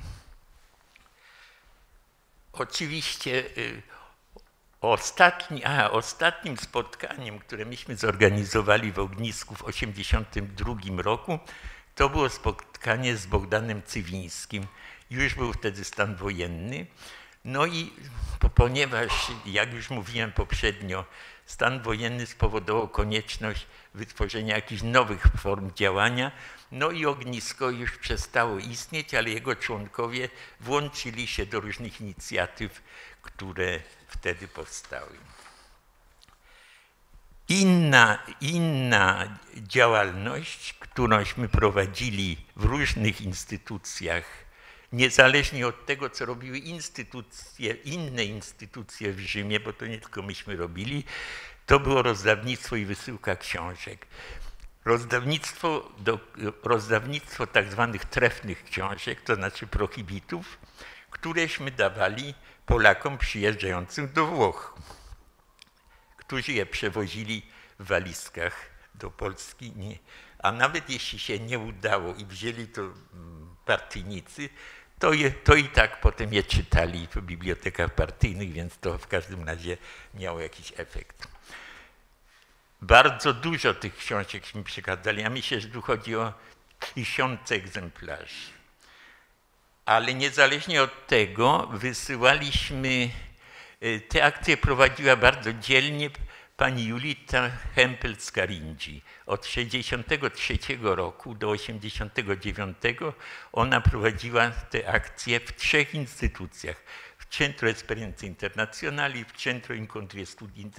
Oczywiście ostatni, a, ostatnim spotkaniem, które myśmy zorganizowali w Ognisku w osiemdziesiątym drugim roku, to było spotkanie z Bogdanem Cywińskim. Już był wtedy stan wojenny. No i ponieważ, jak już mówiłem poprzednio, stan wojenny spowodował konieczność wytworzenia jakichś nowych form działania, no i ognisko już przestało istnieć, ale jego członkowie włączyli się do różnych inicjatyw, które wtedy powstały. Inna, inna działalność, którąśmy prowadzili w różnych instytucjach, niezależnie od tego, co robiły instytucje, inne instytucje w Rzymie, bo to nie tylko myśmy robili, to było rozdawnictwo i wysyłka książek. Rozdawnictwo, do, rozdawnictwo tak zwanych trefnych książek, to znaczy prohibitów, któreśmy dawali Polakom przyjeżdżającym do Włoch, którzy je przewozili w walizkach do Polski. Nie. A nawet jeśli się nie udało i wzięli to partyjnicy, to, je, to i tak potem je czytali w bibliotekach partyjnych, więc to w każdym razie miało jakiś efekt. Bardzo dużo tych książekśmy przekazali. Ja myślę, że tu chodzi o tysiące egzemplarzy. Ale niezależnie od tego wysyłaliśmy, te akcje prowadziła bardzo dzielnie pani Julita Hempel z Karindzi. Od sześćdziesiątego trzeciego roku do osiemdziesiątego dziewiątego ona prowadziła te akcje w trzech instytucjach. W Centro Esperienze Internazionali, w Centro Incontri e Studi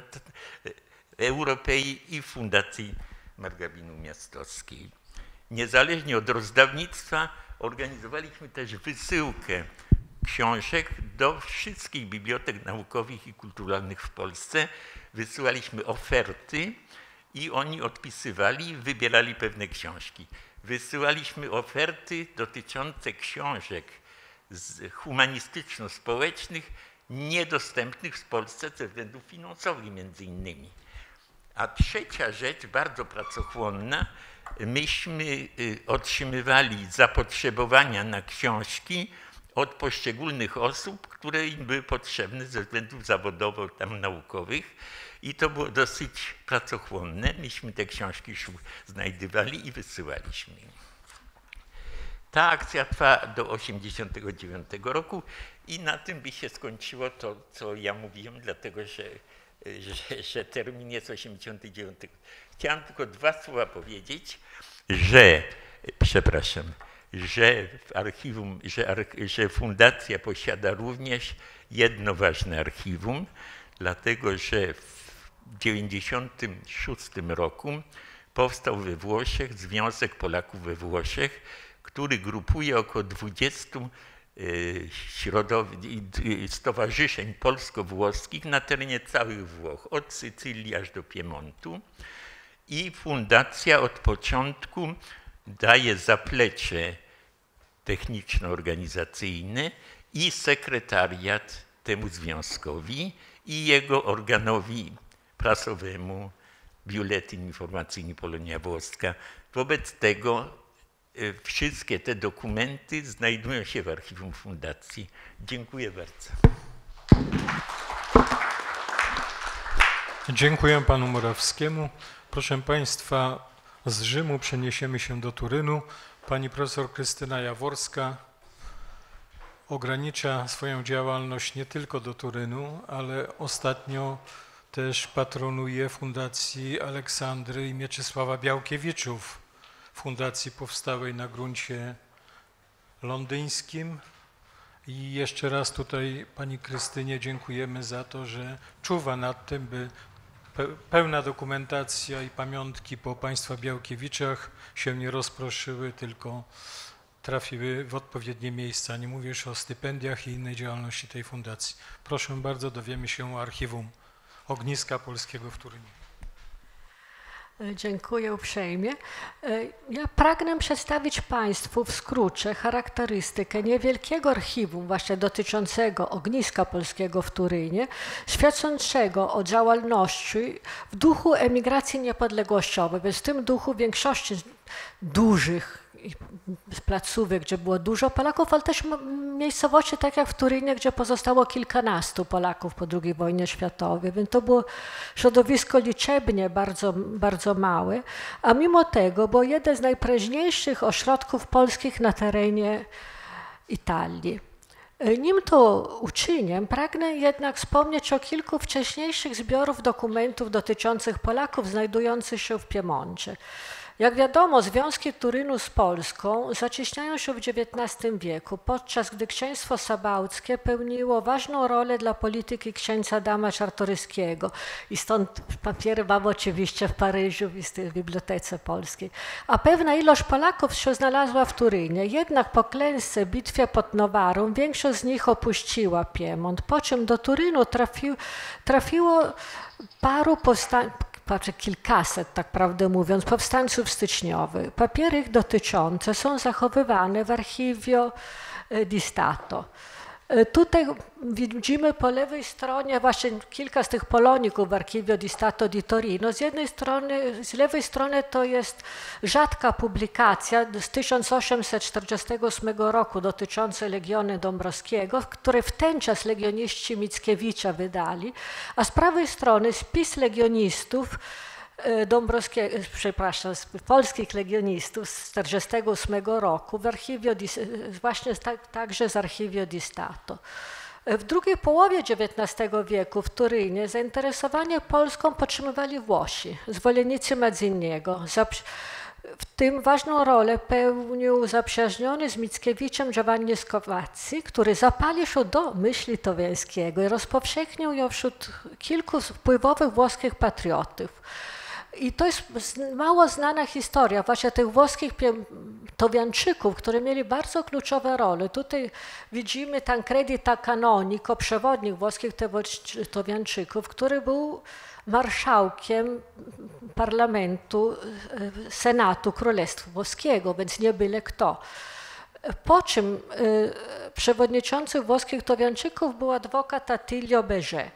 Europei i w Fundacji Margabinu Miastowskiej. Niezależnie od rozdawnictwa organizowaliśmy też wysyłkę książek do wszystkich bibliotek naukowych i kulturalnych w Polsce. Wysyłaliśmy oferty i oni odpisywali, wybierali pewne książki. Wysyłaliśmy oferty dotyczące książek humanistyczno-społecznych niedostępnych w Polsce ze względów finansowych między innymi. A trzecia rzecz, bardzo pracochłonna, myśmy otrzymywali zapotrzebowania na książki od poszczególnych osób, które im były potrzebne ze względów zawodowych, tam naukowych. I to było dosyć pracochłonne. Myśmy te książki znajdywali i wysyłaliśmy. Ta akcja trwa do osiemdziesiątego dziewiątego roku i na tym by się skończyło to, co ja mówiłem, dlatego że, że, że termin jest osiemdziesiąty dziewiąty. Chciałem tylko dwa słowa powiedzieć, że, przepraszam, że w archiwum, że, że fundacja posiada również jedno ważne archiwum, dlatego że w dziewięćdziesiątym szóstym roku powstał we Włoszech Związek Polaków we Włoszech, który grupuje około dwudziestu stowarzyszeń polsko-włoskich na terenie całych Włoch, od Sycylii aż do Piemontu. I fundacja od początku daje zaplecze techniczno-organizacyjne i sekretariat temu związkowi i jego organowi prasowemu Biuletyn Informacyjny Polonia Włoska. Wobec tego wszystkie te dokumenty znajdują się w archiwum fundacji. Dziękuję bardzo. Dziękuję panu Morawskiemu. Proszę państwa, z Rzymu przeniesiemy się do Turynu. Pani profesor Krystyna Jaworska ogranicza swoją działalność nie tylko do Turynu, ale ostatnio też patronuje Fundacji Aleksandry i Mieczysława Białkiewiczów, fundacji powstałej na gruncie londyńskim. I jeszcze raz tutaj pani Krystynie dziękujemy za to, że czuwa nad tym, by pełna dokumentacja i pamiątki po państwa Białkiewiczach się nie rozproszyły, tylko trafiły w odpowiednie miejsca. Nie mówię już o stypendiach i innej działalności tej fundacji. Proszę bardzo, dowiemy się o archiwum Ogniska Polskiego w Turynie. Dziękuję uprzejmie. Ja pragnę przedstawić Państwu w skrócie charakterystykę niewielkiego archiwum właśnie dotyczącego Ogniska Polskiego w Turynie, świadczącego o działalności w duchu emigracji niepodległościowej, więc w tym duchu większości dużych placówek, gdzie było dużo Polaków, ale też miejscowości, tak jak w Turynie, gdzie pozostało kilkanastu Polaków po drugiej wojnie światowej, więc to było środowisko liczebnie bardzo, bardzo małe, a mimo tego było jeden z najprężniejszych ośrodków polskich na terenie Italii. Nim to uczynię, pragnę jednak wspomnieć o kilku wcześniejszych zbiorów dokumentów dotyczących Polaków znajdujących się w Piemoncie. Jak wiadomo, związki Turynu z Polską zacieśniają się w dziewiętnastym wieku, podczas gdy księstwo sabałckie pełniło ważną rolę dla polityki księcia Adama Czartoryskiego. I stąd papiery mamy oczywiście w Paryżu w Bibliotece Polskiej. A pewna ilość Polaków się znalazła w Turynie. Jednak po klęsce, bitwie pod Nowarą, większość z nich opuściła Piemont, po czym do Turynu trafi, trafiło paru powstań, patrzę, kilkaset, tak prawdę mówiąc, powstańców styczniowych. Papiery ich dotyczące są zachowywane w Archivio di Stato. Tutaj widzimy po lewej stronie właśnie kilka z tych poloników w Archivio di Stato di Torino. Z jednej strony, z lewej strony to jest rzadka publikacja z tysiąc osiemset czterdziestego ósmego roku dotycząca Legionu Dąbrowskiego, które w ten czas legioniści Mickiewicza wydali, a z prawej strony spis legionistów Dąbrowskiego, przepraszam, z polskich legionistów z czterdziestego ósmego roku w Archivio di, właśnie tak, także z Archivio di Stato. W drugiej połowie dziewiętnastego wieku w Turynie zainteresowanie Polską podtrzymywali Włosi, zwolennicy Mazziniego. W tym ważną rolę pełnił zaprzyjaźniony z Mickiewiczem Giovanni Scovazzi, który zapalił się do myśli Towiańskiego i rozpowszechnił ją wśród kilku wpływowych włoskich patriotów. I to jest mało znana historia właśnie tych włoskich Towianczyków, które mieli bardzo kluczowe role. Tutaj widzimy Tancredi Canonico, przewodnik włoskich Towianczyków, który był marszałkiem parlamentu, Senatu Królestwa Włoskiego, więc nie byle kto. Po czym przewodniczącym włoskich Towianczyków był adwokat Attilio Béget.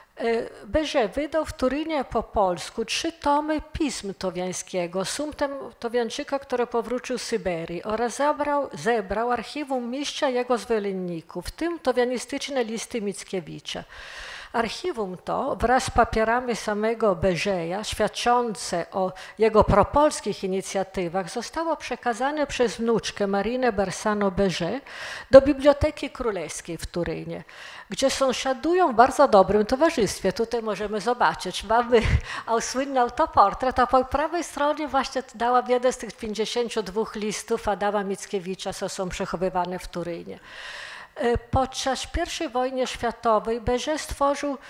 Béget wydał w Turynie po polsku trzy tomy pism Towiańskiego, sumtem Towianczyka, który powrócił z Syberii, oraz zebrał, zebrał archiwum mistrza jego zwolenników, w tym towianistyczne listy Mickiewicza. Archiwum to wraz z papierami samego Bégeta, świadczące o jego propolskich inicjatywach, zostało przekazane przez wnuczkę Marinę Bersano Béget do Biblioteki Królewskiej w Turynie, gdzie sąsiadują w bardzo dobrym towarzystwie. Tutaj możemy zobaczyć, mamy słynny autoportret, a po prawej stronie właśnie dałam jeden z tych pięćdziesięciu dwóch listów Adama Mickiewicza, co są przechowywane w Turynie. Podczas pierwszej wojny światowej Béget stworzył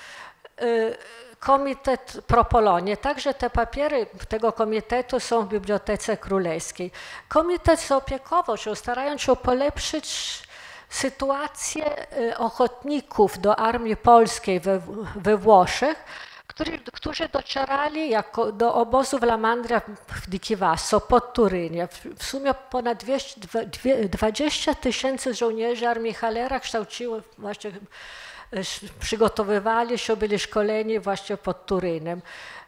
komitet pro Polonie. Także te papiery tego komitetu są w Bibliotece Królewskiej. Komitet zaopiekował się, starając się polepszyć sytuację ochotników do armii polskiej we, we Włoszech, którzy, którzy docierali jako do obozu w Lamandria w Di Chivasso pod Turynie. W sumie ponad dwadzieścia tysięcy żołnierzy armii Halera kształciło, właśnie przygotowywali się, byli szkoleni właśnie pod Turynem.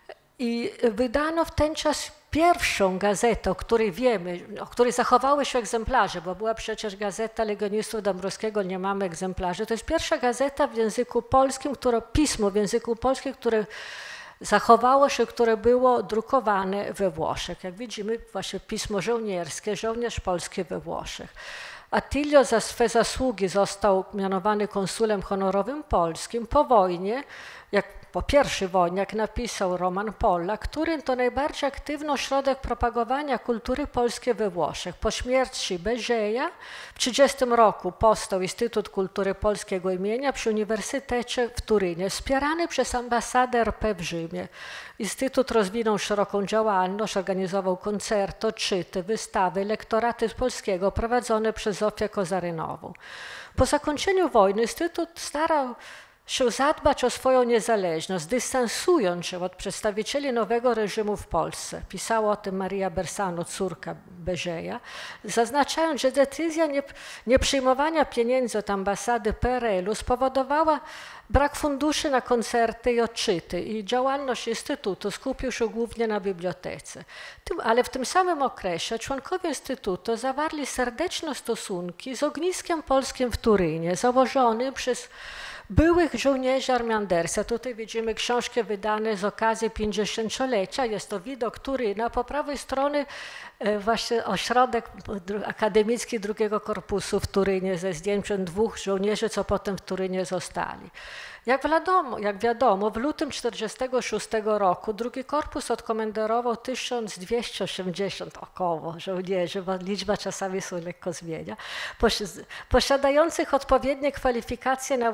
I wydano w ten czas pierwszą gazetę, o której wiemy, o której zachowały się egzemplarze, bo była przecież gazeta Legionistów Dąbrowskiego, nie mamy egzemplarzy. To jest pierwsza gazeta w języku polskim, które, pismo w języku polskim, które zachowało się, które było drukowane we Włoszech. Jak widzimy, właśnie pismo żołnierskie, żołnierz polski we Włoszech. Attilio za swe zasługi został mianowany konsulem honorowym polskim. Po wojnie, jak po pierwszej wojnie, jak napisał Roman Polla, który to najbardziej aktywny ośrodek propagowania kultury polskiej we Włoszech. Po śmierci Bégeta w tysiąc dziewięćset trzydziestym roku powstał Instytut Kultury Polskiego imienia przy Uniwersytecie w Turynie, wspierany przez ambasadę R P w Rzymie. Instytut rozwinął szeroką działalność, organizował koncerty, odczyty, wystawy, lektoraty z polskiego prowadzone przez Zofię Kozarynową. Po zakończeniu wojny Instytut starał się zadbać o swoją niezależność, dystansując się od przedstawicieli nowego reżimu w Polsce. Pisała o tym Maria Bersano, córka Bégeta, zaznaczając, że decyzja nie, nie przyjmowania pieniędzy od ambasady P R L u spowodowała brak funduszy na koncerty i odczyty i działalność Instytutu skupił się głównie na bibliotece. Tym, ale w tym samym okresie członkowie Instytutu zawarli serdeczne stosunki z Ogniskiem Polskim w Turynie, założonym przez byłych żołnierzy armii Andersa. Tutaj widzimy książkę wydane z okazji pięćdziesięciolecia. Jest to widok Turyna. Po prawej stronie właśnie ośrodek akademicki drugiego korpusu w Turynie ze zdjęciem dwóch żołnierzy, co potem w Turynie zostali. Jak wiadomo, jak wiadomo, w lutym tysiąc dziewięćset czterdziestego szóstego roku drugi korpus odkomenderował tysiąc dwieście osiemdziesiąt około żołnierzy, bo liczba czasami się lekko zmienia, posiadających odpowiednie kwalifikacje na włoskie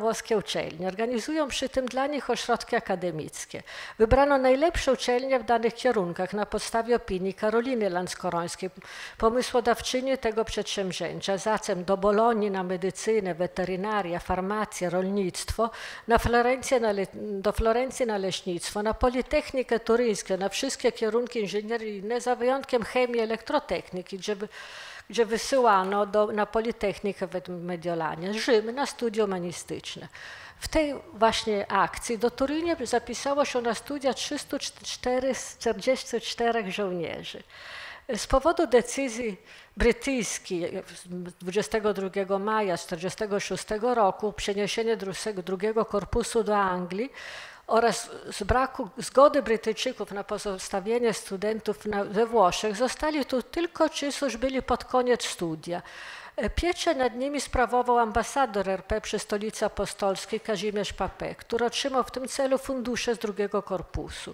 uczelni. Organizują przy tym dla nich ośrodki akademickie. Wybrano najlepsze uczelnie w danych kierunkach na podstawie opinii Karoliny Lanskorońskiej, pomysłodawczyni tego przedsięwzięcia. Zatem do Bolonii na medycynę, weterynarię, farmację, rolnictwo, na Florencję na le- do Florencji na leśnictwo, na Politechnikę Turyńską, na wszystkie kierunki inżynieryjne, za wyjątkiem chemii i elektrotechniki, gdzie, by, gdzie wysyłano do, na Politechnikę w Mediolanie, Rzym na studia humanistyczne. W tej właśnie akcji do Turynia zapisało się na studia trzysta czterdzieści cztery żołnierzy. Z powodu decyzji brytyjskiej dwudziestego drugiego maja tysiąc dziewięćset czterdziestego szóstego roku przeniesienie drugiego korpusu do Anglii oraz z braku zgody Brytyjczyków na pozostawienie studentów na, we Włoszech zostali tu tylko ci, którzy byli pod koniec studia. Pieczę nad nimi sprawował ambasador R P przy Stolicy Apostolskiej Kazimierz Papek, który otrzymał w tym celu fundusze z drugiego korpusu.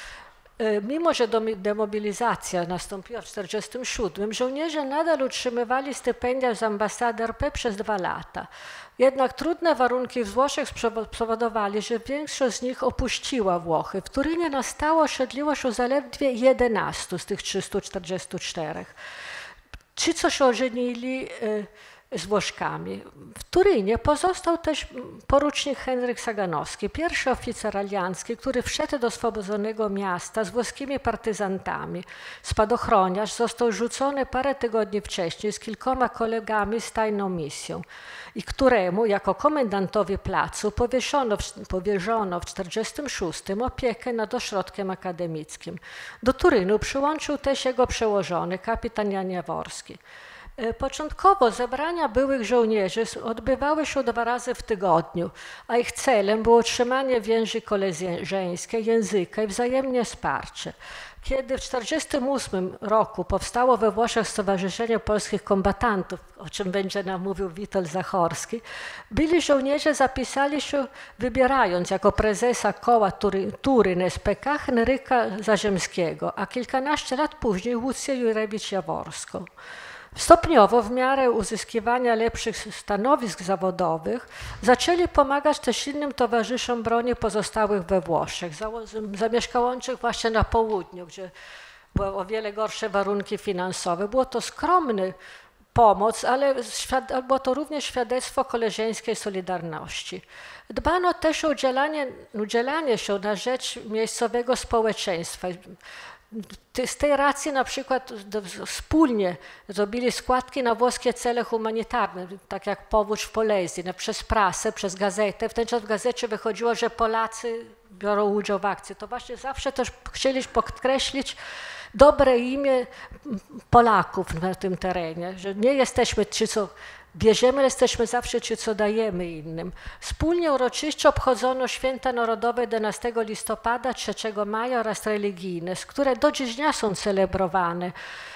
Mimo że demobilizacja nastąpiła w tysiąc dziewięćset czterdziestym siódmym, żołnierze nadal utrzymywali stypendia z ambasady R P przez dwa lata. Jednak trudne warunki w Włoszech spowodowali, że większość z nich opuściła Włochy. W Turynie na stałe osiedliło się zaledwie jedenastu z tych trzystu czterdziestu czterech. Ci, co się ożenili z Włoszkami. W Turynie pozostał też porucznik Henryk Saganowski, pierwszy oficer aliancki, który wszedł do oswobodzonego miasta z włoskimi partyzantami. Spadochroniarz został rzucony parę tygodni wcześniej z kilkoma kolegami z tajną misją i któremu jako komendantowi placu powierzono w tysiąc dziewięćset czterdziestym szóstym opiekę nad ośrodkiem akademickim. Do Turynu przyłączył też jego przełożony, kapitan Jan Jaworski. Początkowo zebrania byłych żołnierzy odbywały się dwa razy w tygodniu, a ich celem było utrzymanie więzi koleżeńskiej, języka i wzajemne wsparcie. Kiedy w tysiąc dziewięćset czterdziestym ósmym roku powstało we Włoszech Stowarzyszenie Polskich Kombatantów, o czym będzie nam mówił Witold Zachorski, byli żołnierze zapisali się, wybierając jako prezesa koła Tury, Turyn S P K Henryka Zarzemskiego, a kilkanaście lat później Łucję Jurewicz-Jaworską. Stopniowo, w miarę uzyskiwania lepszych stanowisk zawodowych, zaczęli pomagać też innym towarzyszom broni pozostałych we Włoszech, zamieszkających właśnie na południu, gdzie były o wiele gorsze warunki finansowe. Było to skromny pomoc, ale było to również świadectwo koleżeńskiej solidarności. Dbano też o udzielanie, udzielanie się na rzecz miejscowego społeczeństwa. Z tej racji na przykład wspólnie zrobili składki na włoskie cele humanitarne, tak jak Powódź w Polezji, no, przez prasę, przez gazetę. W ten czas w gazecie wychodziło, że Polacy biorą udział w akcji. To właśnie zawsze też chcieli podkreślić dobre imię Polaków na tym terenie, że nie jesteśmy ci, co bierzemy, ale jesteśmy zawsze ci, co dajemy innym. Wspólnie uroczyście obchodzono święta narodowe jedenastego listopada, trzeciego maja oraz religijne, które do dziś dnia są celebrowane,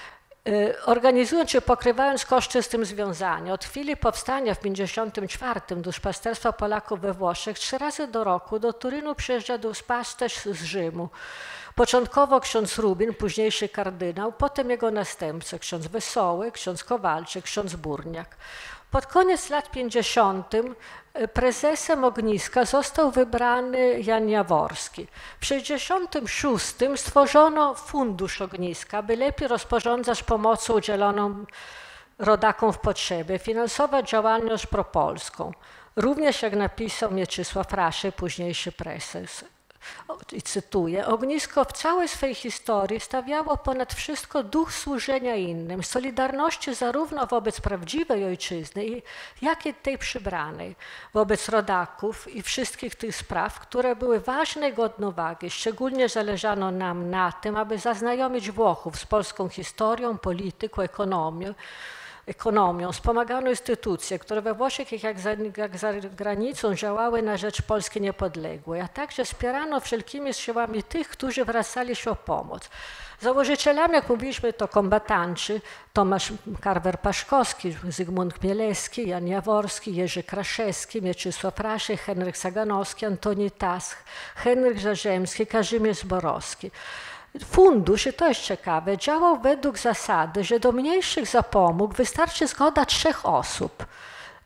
organizując czy pokrywając koszty z tym związane. Od chwili powstania w tysiąc dziewięćset pięćdziesiątym czwartym duszpasterstwa Polaków we Włoszech trzy razy do roku do Turynu przyjeżdża duszpasterz z Rzymu. Początkowo ksiądz Rubin, późniejszy kardynał, potem jego następca, ksiądz Wesoły, ksiądz Kowalczyk, ksiądz Burniak. Pod koniec lat pięćdziesiątych prezesem ogniska został wybrany Jan Jaworski. W tysiąc dziewięćset sześćdziesiątym szóstym stworzono fundusz ogniska, by lepiej rozporządzać pomocą udzieloną rodakom w potrzebie, finansować działalność propolską. Również, jak napisał Mieczysław Raszy, późniejszy prezes. I cytuję, ognisko w całej swej historii stawiało ponad wszystko duch służenia innym, solidarności zarówno wobec prawdziwej ojczyzny, jak i tej przybranej, wobec rodaków i wszystkich tych spraw, które były ważne i godne uwagi. Szczególnie zależało nam na tym, aby zaznajomić Włochów z polską historią, polityką, ekonomią, ekonomią. Wspomagano instytucje, które we Włoszech, jak za, jak za granicą, działały na rzecz Polski niepodległej, a także wspierano wszelkimi siłami tych, którzy wracali się o pomoc. Założycielami, jak mówiliśmy, to kombatanci Tomasz Karwer-Paszkowski, Zygmunt Chmielewski, Jan Jaworski, Jerzy Kraszewski, Mieczysław Raszy, Henryk Saganowski, Antoni Tasch, Henryk Zarzemski, Kazimierz Zborowski. Fundusz, i to jest ciekawe, działał według zasady, że do mniejszych zapomóg wystarczy zgoda trzech osób.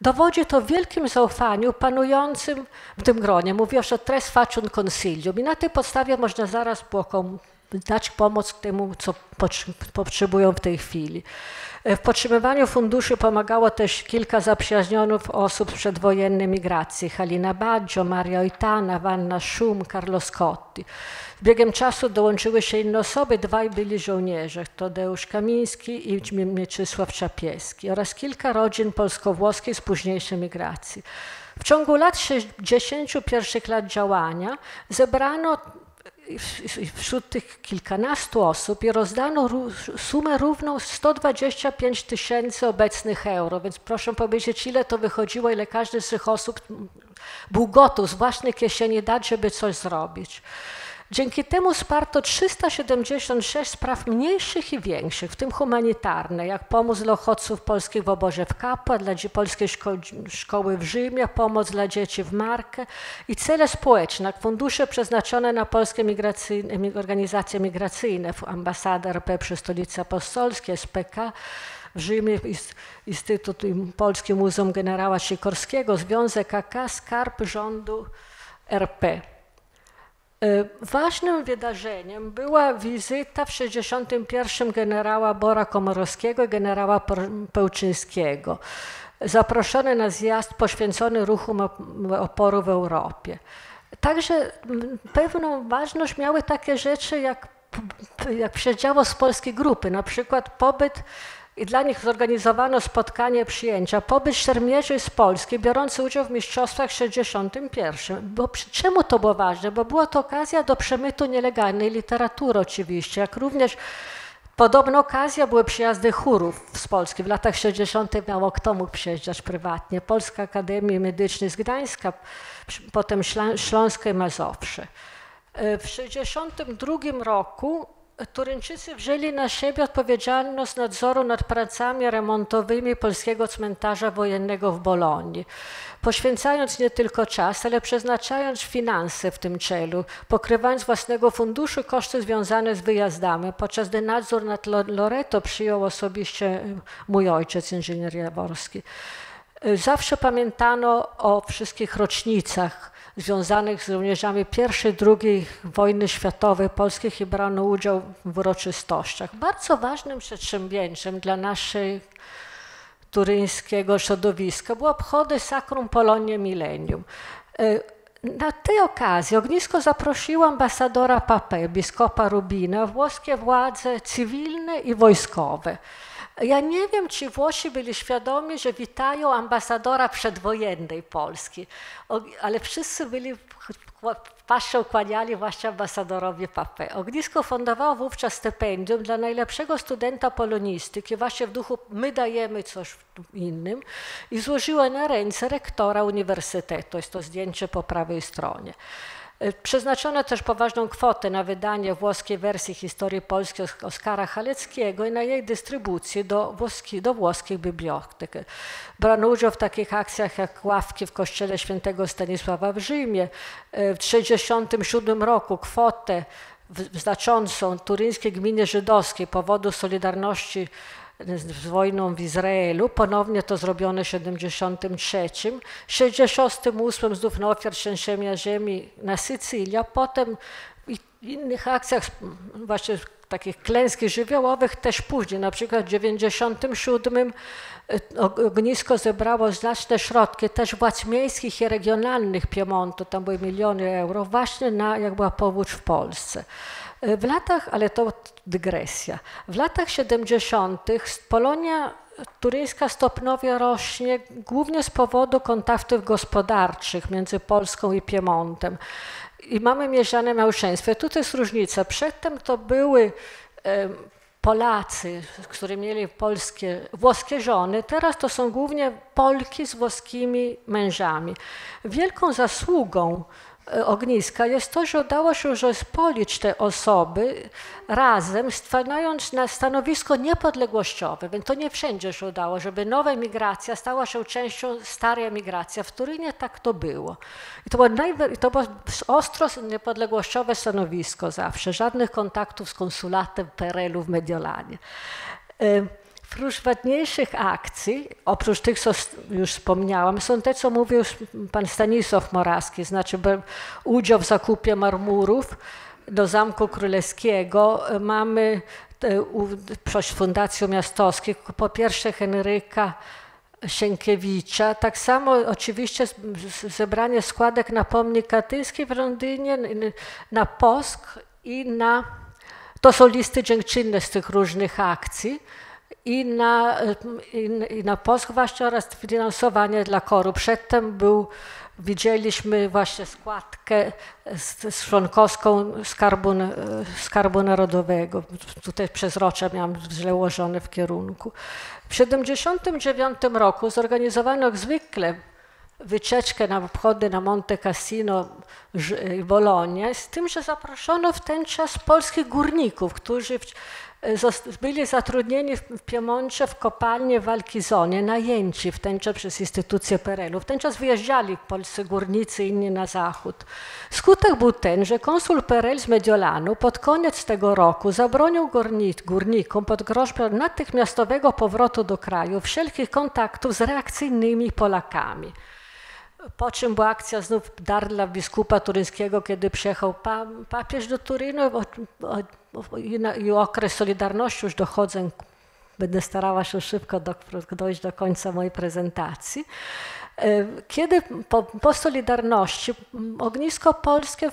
Dowodzi to wielkim zaufaniu panującym w tym gronie. Mówiło się tres facun consilium i na tej podstawie można zaraz było dać pomoc temu, co potrzebują w tej chwili. W podtrzymywaniu funduszy pomagało też kilka zaprzyjaźnionych osób z przedwojennej migracji. Halina Baggio, Maria Oitana, Wanna Szum, Carlo Scotti. Z biegiem czasu dołączyły się inne osoby, dwaj byli żołnierze, Tadeusz Kamiński i Mieczysław Czapieski oraz kilka rodzin polsko-włoskich z późniejszej migracji. W ciągu lat sześćdziesięciu pierwszych lat działania zebrano wśród tych kilkunastu osób i rozdano sumę równą sto dwadzieścia pięć tysięcy obecnych euro, więc proszę powiedzieć, ile to wychodziło, ile każdy z tych osób był gotów z własnej kieszeni dać, żeby coś zrobić. Dzięki temu wsparto trzysta siedemdziesiąt sześć spraw mniejszych i większych, w tym humanitarne, jak pomoc dla uchodźców polskich w obozie w Capua, dla polskiej szko szkoły w Rzymie, pomoc dla dzieci w Markę i cele społeczne, jak fundusze przeznaczone na polskie migracyjne, organizacje migracyjne, ambasada R P przy Stolicy Apostolskiej, S P K, w Rzymie Instytut Polski Muzeum Generała Sikorskiego, Związek A K, Skarb Rządu R P. Ważnym wydarzeniem była wizyta w tysiąc dziewięćset sześćdziesiątym pierwszym generała Bora Komorowskiego i generała Pełczyńskiego, zaproszony na zjazd poświęcony ruchu oporu w Europie. Także pewną ważność miały takie rzeczy, jak, jak przyjeżdżało z polskiej grupy, na przykład pobyt. I dla nich zorganizowano spotkanie przyjęcia, pobyt szermierzy z Polski, biorący udział w mistrzostwach w tysiąc dziewięćset sześćdziesiątym pierwszym. Bo czemu to było ważne? Bo była to okazja do przemytu nielegalnej literatury oczywiście, jak również podobna okazja były przyjazdy chórów z Polski. W latach sześćdziesiątych mało kto mógł przyjeżdżać prywatnie. Polska Akademia Medyczna z Gdańska, potem Śląska i Mazowsze. W tysiąc dziewięćset sześćdziesiątym drugim roku Turyńczycy wzięli na siebie odpowiedzialność nadzoru nad pracami remontowymi polskiego cmentarza wojennego w Bolonii, poświęcając nie tylko czas, ale przeznaczając finanse w tym celu, pokrywając z własnego funduszu koszty związane z wyjazdami, podczas gdy nadzór nad Loreto przyjął osobiście mój ojciec, inżynier Jaworski. Zawsze pamiętano o wszystkich rocznicach związanych z żołnierzami pierwszej i drugiej wojny światowej polskich i brano udział w uroczystościach. Bardzo ważnym przedsięwzięciem dla naszego turyńskiego środowiska były obchody Sacrum Polonie Millennium. Na tej okazji ognisko zaprosiło ambasadora Papę, biskupa Rubina, włoskie władze cywilne i wojskowe. Ja nie wiem, czy Włosi byli świadomi, że witają ambasadora przedwojennej Polski, ale wszyscy byli, patrzą, ukłaniali właśnie ambasadorowi Papę. Ognisko fundowało wówczas stypendium dla najlepszego studenta polonistyki, właśnie w duchu my dajemy coś innym i złożyło na ręce rektora uniwersytetu. Jest to zdjęcie po prawej stronie. Przeznaczono też poważną kwotę na wydanie włoskiej wersji historii polskiej Oskara Haleckiego i na jej dystrybucję do, włoski, do włoskich bibliotek. Brano udział w takich akcjach jak ławki w kościele świętego Stanisława w Rzymie. W tysiąc dziewięćset sześćdziesiątym siódmym roku kwotę znaczącą turyńskiej gminie żydowskiej powodu Solidarności z wojną w Izraelu, ponownie to zrobiono w tysiąc dziewięćset siedemdziesiątym trzecim, w tysiąc dziewięćset sześćdziesiątym ósmym znów na ofiar trzęsienia ziemi na Sycylii, a potem w innych akcjach, właśnie takich klęskich żywiołowych też później, na przykład w tysiąc dziewięćset dziewięćdziesiątym siódmym ognisko zebrało znaczne środki też władz miejskich i regionalnych Piemontu, tam były miliony euro, właśnie na, jak była powódź w Polsce. W latach, ale to dygresja, w latach siedemdziesiątych Polonia turyńska stopniowo rośnie głównie z powodu kontaktów gospodarczych między Polską i Piemontem. I mamy mieszane małżeństwo. Tutaj jest różnica. Przedtem to były e, Polacy, którzy mieli polskie, włoskie żony, teraz to są głównie Polki z włoskimi mężami. Wielką zasługą ogniska jest to, że udało się zespolić te osoby razem, stwarzając na stanowisko niepodległościowe. Więc to nie wszędzie się udało, żeby nowa emigracja stała się częścią starej emigracji. W Turynie tak to było. I to było, najwe- to było ostro niepodległościowe stanowisko zawsze. Żadnych kontaktów z konsulatem P R L u w Mediolanie. Wśród ważniejszych akcji, oprócz tych, co już wspomniałam, są te, co mówił już pan Stanisław Morawski, znaczy udział w zakupie marmurów do Zamku Królewskiego. Mamy przez Fundację Miastowską, po pierwsze Henryka Sienkiewicza, tak samo oczywiście zebranie składek na pomnik katyński w Londynie, na Posk i na, to są listy dziękczynne z tych różnych akcji, i na, i, i na Posk właśnie oraz finansowanie dla koru. Przedtem był, widzieliśmy właśnie składkę z, z członkowską Skarbu, Skarbu Narodowego. Tutaj przezrocze miałam źle ułożone w kierunku. W tysiąc dziewięćset siedemdziesiątym dziewiątym roku zorganizowano jak zwykle wycieczkę na obchody na Monte Cassino w Bolognie, z tym, że zaproszono w ten czas polskich górników, którzy byli zatrudnieni w Piemoncie w kopalni w Alkizonie, najęci w ten czas przez instytucję P R L u. W ten czas wyjeżdżali polscy górnicy inni na zachód. Skutek był ten, że konsul P R L z Mediolanu pod koniec tego roku zabronił górnikom pod groźbą natychmiastowego powrotu do kraju wszelkich kontaktów z reakcyjnymi Polakami. Po czym była akcja znów dar dla biskupa turyńskiego, kiedy przyjechał pa, papież do Turynu o, o, o, i, na, i okres Solidarności, już dochodzę, będę starała się szybko do, dojść do końca mojej prezentacji. Kiedy po, po Solidarności Ognisko Polskie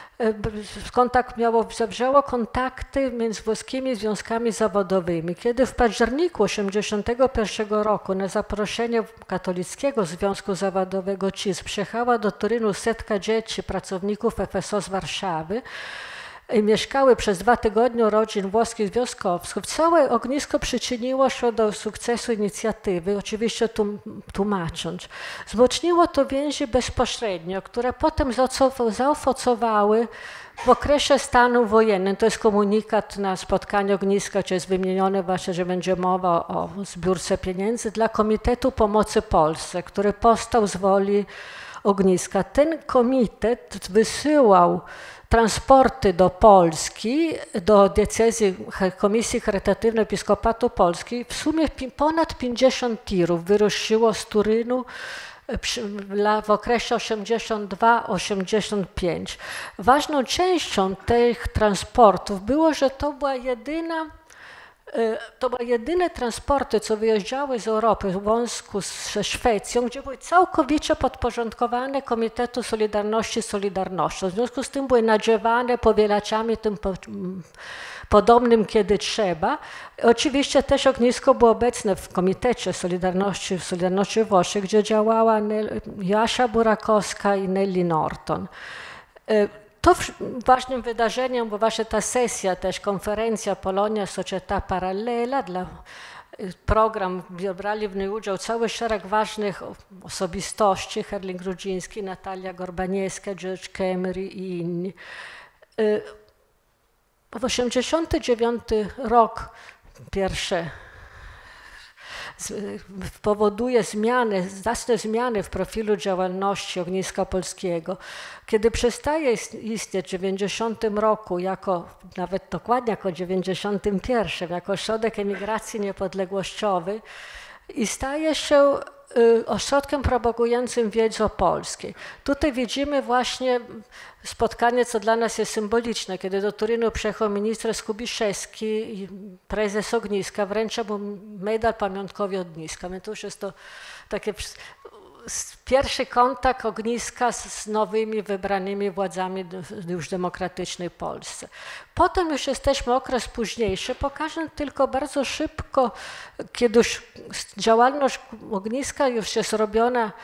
kontakt miało, zawrzało kontakty między włoskimi związkami zawodowymi. Kiedy w październiku tysiąc dziewięćset osiemdziesiątego pierwszego roku na zaproszenie Katolickiego Związku Zawodowego C I S przyjechała do Turynu setka dzieci, pracowników F S O z Warszawy, i mieszkały przez dwa tygodnie rodzin włoskich związkowców. Całe ognisko przyczyniło się do sukcesu inicjatywy, oczywiście tłumacząc. Wzmocniło to więzi bezpośrednio, które potem zaowocowały w okresie stanu wojennym. To jest komunikat na spotkaniu ogniska, gdzie jest wymienione właśnie, że będzie mowa o zbiórce pieniędzy dla Komitetu Pomocy Polsce, który powstał z woli ogniska. Ten komitet wysyłał transporty do Polski, do diecezji Komisji Charytatywnej Episkopatu Polski. W sumie ponad pięćdziesiąt tirów wyruszyło z Turynu w okresie osiemdziesiąt dwa osiemdziesiąt pięć. Ważną częścią tych transportów było, że to była jedyna To były jedyne transporty, co wyjeżdżały z Europy w związku ze Szwecją, gdzie były całkowicie podporządkowane Komitetu Solidarności z Solidarnością. W związku z tym były nadziewane powielaciami tym po, podobnym, kiedy trzeba. Oczywiście też ognisko było obecne w Komitecie Solidarności w Solidarności Włoszech, gdzie działała Joasia Burakowska i Nelly Norton. To ważnym wydarzeniem była właśnie ta sesja, też konferencja Polonia Società Parallela. Dla program brali w niej udział cały szereg ważnych osobistości, Herling Rudziński, Natalia Gorbaniewska, George Kemmery i inni. W osiemdziesiąty dziewiąty rok pierwsze powoduje zmiany, znaczne zmiany w profilu działalności Ogniska Polskiego. Kiedy przestaje istnieć w dziewięćdziesiątym roku, jako, nawet dokładnie jako dziewięćdziesiątym pierwszym, jako ośrodek emigracji niepodległościowej i staje się ośrodkiem propagującym wiedzę o polskiej. Tutaj widzimy właśnie spotkanie, co dla nas jest symboliczne, kiedy do Turynu przyjechał minister Skubiszewski i prezes Ogniska, wręcza mu medal pamiątkowy Ogniska. Więc to już jest to taki pierwszy kontakt Ogniska z nowymi wybranymi władzami już demokratycznej Polsce. Potem już jesteśmy okres późniejszy. Pokażę tylko bardzo szybko, kiedy już działalność Ogniska już jest robiona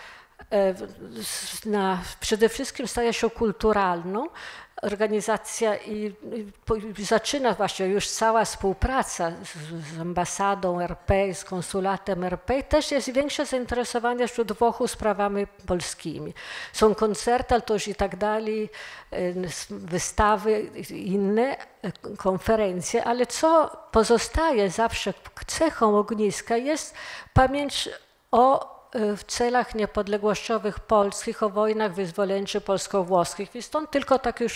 na, przede wszystkim staje się kulturalną. Organizacja i, i zaczyna właśnie już cała współpraca z, z ambasadą R P, z konsulatem R P. Też jest większe zainteresowanie wśród Włochów sprawami polskimi. Są koncerty, ale to już i tak dalej, wystawy, inne konferencje, ale co pozostaje zawsze cechą ogniska jest pamięć o w celach niepodległościowych polskich, o wojnach wyzwoleńczych polsko-włoskich. I stąd tylko tak już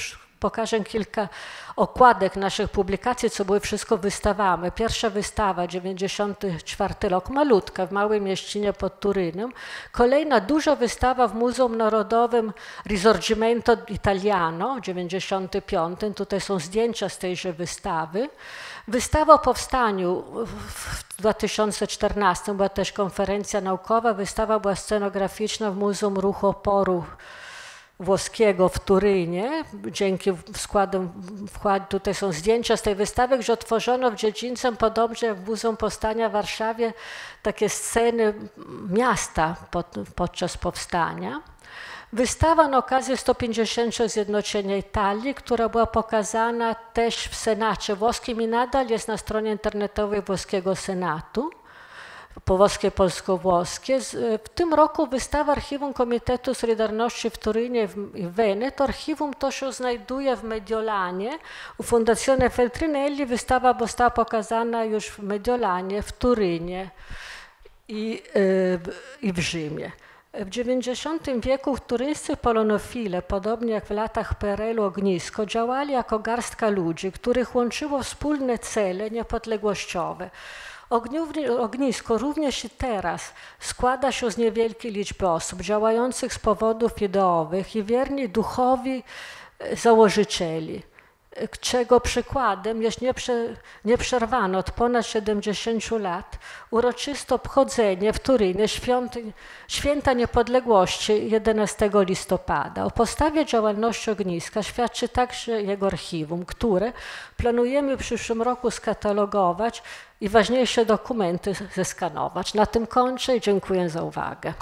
pokażę kilka okładek naszych publikacji, co były wszystko wystawami. Pierwsza wystawa, dziewięćdziesiąty czwarty rok, malutka, w małej mieścinie pod Turynem. Kolejna duża wystawa w Muzeum Narodowym Risorgimento Italiano, dziewięćdziesiąty piąty. Tutaj są zdjęcia z tejże wystawy. Wystawa o powstaniu w dwa tysiące czternastym była też konferencja naukowa. Wystawa była scenograficzna w Muzeum Ruchu Oporu Włoskiego w Turynie. Dzięki składom, wkład, tutaj są zdjęcia z tej wystawy, gdzie otworzono w dziedzińcem, podobnie jak w Muzeum Powstania w Warszawie, takie sceny miasta pod, podczas powstania. Wystawa na okazję sto pięćdziesięciu zjednoczenia Italii, która była pokazana też w Senacie włoskim i nadal jest na stronie internetowej włoskiego Senatu, włoskie polsko-włoskie. W tym roku wystawa Archiwum Komitetu Solidarności w Turynie i Weneto. Archiwum to się znajduje w Mediolanie, u Fondazione Feltrinelli. Wystawa została pokazana już w Mediolanie, w Turynie i, i w Rzymie. W dziewięćdziesiątym wieku turyńscy polonofile, podobnie jak w latach P R L-u Ognisko, działali jako garstka ludzi, których łączyło wspólne cele niepodległościowe. Ognisko również i teraz składa się z niewielkiej liczby osób działających z powodów ideowych i wierni duchowi założycieli, czego przykładem jest nieprzerwane od ponad siedemdziesięciu lat uroczyste obchodzenie w Turynie Święta Niepodległości jedenastego listopada. O podstawie działalności Ogniska świadczy także jego archiwum, które planujemy w przyszłym roku skatalogować i ważniejsze dokumenty zeskanować. Na tym kończę i dziękuję za uwagę.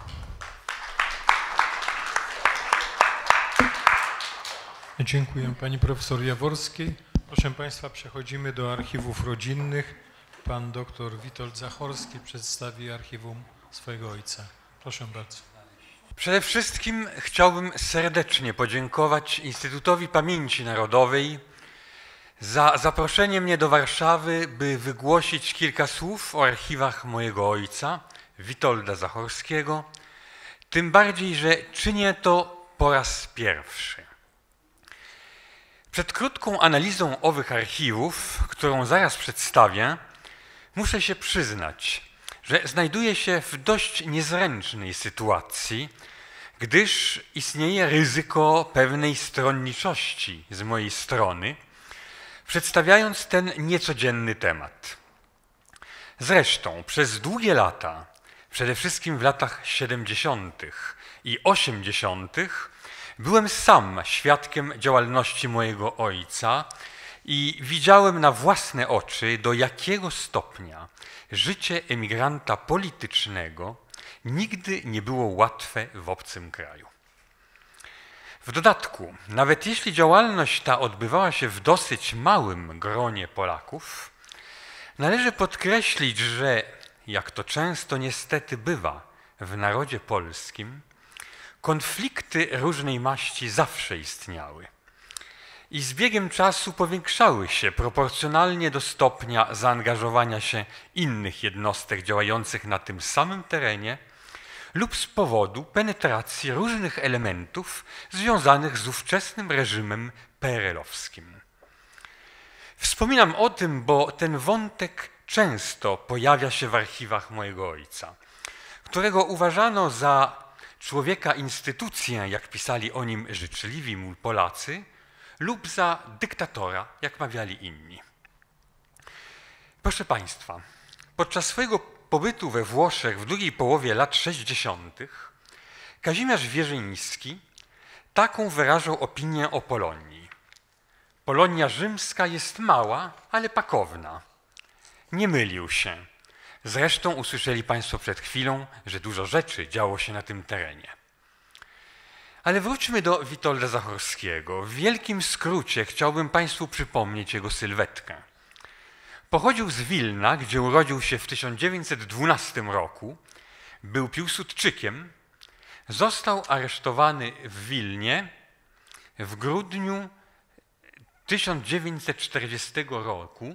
Dziękuję pani profesor Jaworskiej. Proszę państwa, przechodzimy do archiwów rodzinnych. Pan doktor Witold Zachorski przedstawi archiwum swojego ojca. Proszę bardzo. Przede wszystkim chciałbym serdecznie podziękować Instytutowi Pamięci Narodowej za zaproszenie mnie do Warszawy, by wygłosić kilka słów o archiwach mojego ojca, Witolda Zachorskiego, tym bardziej, że czynię to po raz pierwszy. Przed krótką analizą owych archiwów, którą zaraz przedstawię, muszę się przyznać, że znajduję się w dość niezręcznej sytuacji, gdyż istnieje ryzyko pewnej stronniczości z mojej strony, przedstawiając ten niecodzienny temat. Zresztą przez długie lata, przede wszystkim w latach siedemdziesiątych i osiemdziesiątych, byłem sam świadkiem działalności mojego ojca i widziałem na własne oczy, do jakiego stopnia życie emigranta politycznego nigdy nie było łatwe w obcym kraju. W dodatku, nawet jeśli działalność ta odbywała się w dosyć małym gronie Polaków, należy podkreślić, że, jak to często niestety bywa w narodzie polskim, konflikty różnej maści zawsze istniały i z biegiem czasu powiększały się proporcjonalnie do stopnia zaangażowania się innych jednostek działających na tym samym terenie lub z powodu penetracji różnych elementów związanych z ówczesnym reżimem P R L-owskim. Wspominam o tym, bo ten wątek często pojawia się w archiwach mojego ojca, którego uważano za człowieka instytucję, jak pisali o nim życzliwi mu Polacy, lub za dyktatora, jak mawiali inni. Proszę Państwa, podczas swojego pobytu we Włoszech w drugiej połowie lat sześćdziesiątych Kazimierz Wierzyński taką wyrażał opinię o Polonii. Polonia rzymska jest mała, ale pakowna. Nie mylił się. Zresztą usłyszeli Państwo przed chwilą, że dużo rzeczy działo się na tym terenie. Ale wróćmy do Witolda Zachorskiego. W wielkim skrócie chciałbym Państwu przypomnieć jego sylwetkę. Pochodził z Wilna, gdzie urodził się w tysiąc dziewięćset dwunastym roku, był Piłsudczykiem, został aresztowany w Wilnie w grudniu tysiąc dziewięćset czterdziestego roku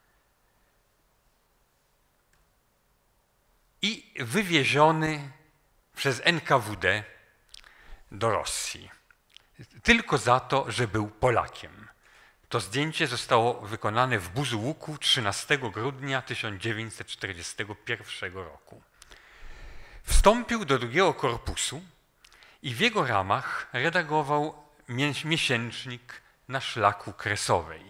i wywieziony przez N K W D do Rosji. tylko za to, że był Polakiem. To zdjęcie zostało wykonane w Buzłuku trzynastego grudnia tysiąc dziewięćset czterdziestego pierwszego roku. Wstąpił do drugiego korpusu i w jego ramach redagował miesięcznik Na szlaku Kresowej.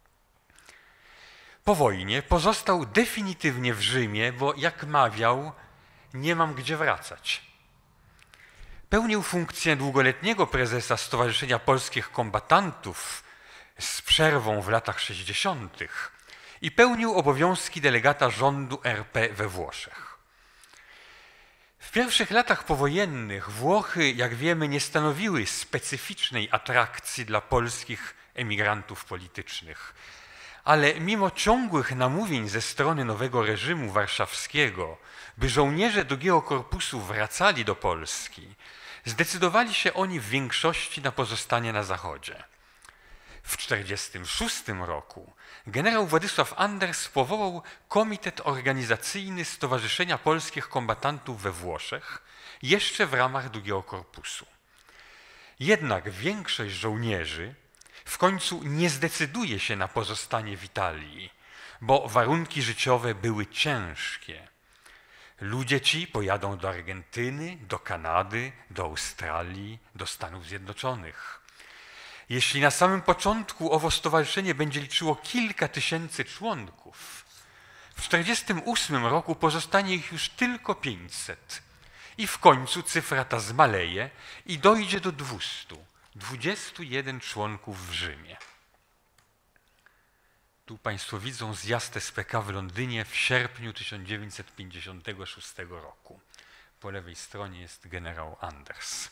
Po wojnie pozostał definitywnie w Rzymie, bo jak mawiał, nie mam gdzie wracać. Pełnił funkcję długoletniego prezesa Stowarzyszenia Polskich Kombatantów z przerwą w latach sześćdziesiątych i pełnił obowiązki delegata rządu R P we Włoszech. W pierwszych latach powojennych Włochy, jak wiemy, nie stanowiły specyficznej atrakcji dla polskich emigrantów politycznych, ale mimo ciągłych namówień ze strony nowego reżimu warszawskiego, by żołnierze drugiego korpusu wracali do Polski, zdecydowali się oni w większości na pozostanie na Zachodzie. W tysiąc dziewięćset czterdziestym szóstym roku generał Władysław Anders powołał Komitet Organizacyjny Stowarzyszenia Polskich Kombatantów we Włoszech jeszcze w ramach drugiego korpusu. Jednak większość żołnierzy w końcu nie zdecyduje się na pozostanie w Italii, bo warunki życiowe były ciężkie. Ludzie ci pojadą do Argentyny, do Kanady, do Australii, do Stanów Zjednoczonych. Jeśli na samym początku owo stowarzyszenie będzie liczyło kilka tysięcy członków, w tysiąc dziewięćset czterdziestym ósmym roku pozostanie ich już tylko pięćset i w końcu cyfra ta zmaleje i dojdzie do dwustu, dwudziestu jeden członków w Rzymie. Tu Państwo widzą zjazd S P K w Londynie w sierpniu tysiąc dziewięćset pięćdziesiątego szóstego roku. Po lewej stronie jest generał Anders.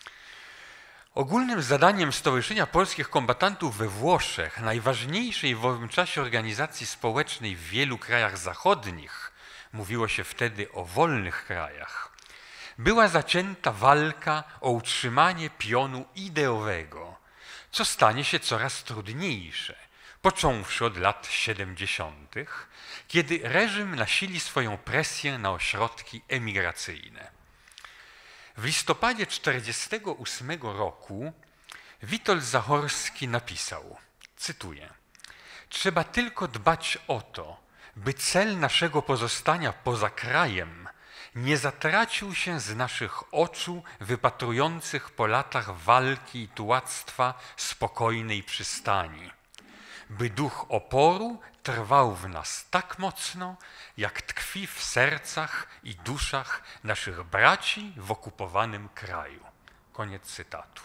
Ogólnym zadaniem Stowarzyszenia Polskich Kombatantów we Włoszech, najważniejszej w owym czasie organizacji społecznej w wielu krajach zachodnich, mówiło się wtedy o wolnych krajach, była zacięta walka o utrzymanie pionu ideowego, co stanie się coraz trudniejsze, począwszy od lat siedemdziesiątych, kiedy reżim nasili swoją presję na ośrodki emigracyjne. W listopadzie tysiąc dziewięćset czterdziestego ósmego roku Witold Zachorski napisał, cytuję: trzeba tylko dbać o to, by cel naszego pozostania poza krajem nie zatracił się z naszych oczu wypatrujących po latach walki i tułactwa spokojnej przystani, by duch oporu trwał w nas tak mocno, jak tkwi w sercach i duszach naszych braci w okupowanym kraju. Koniec cytatu.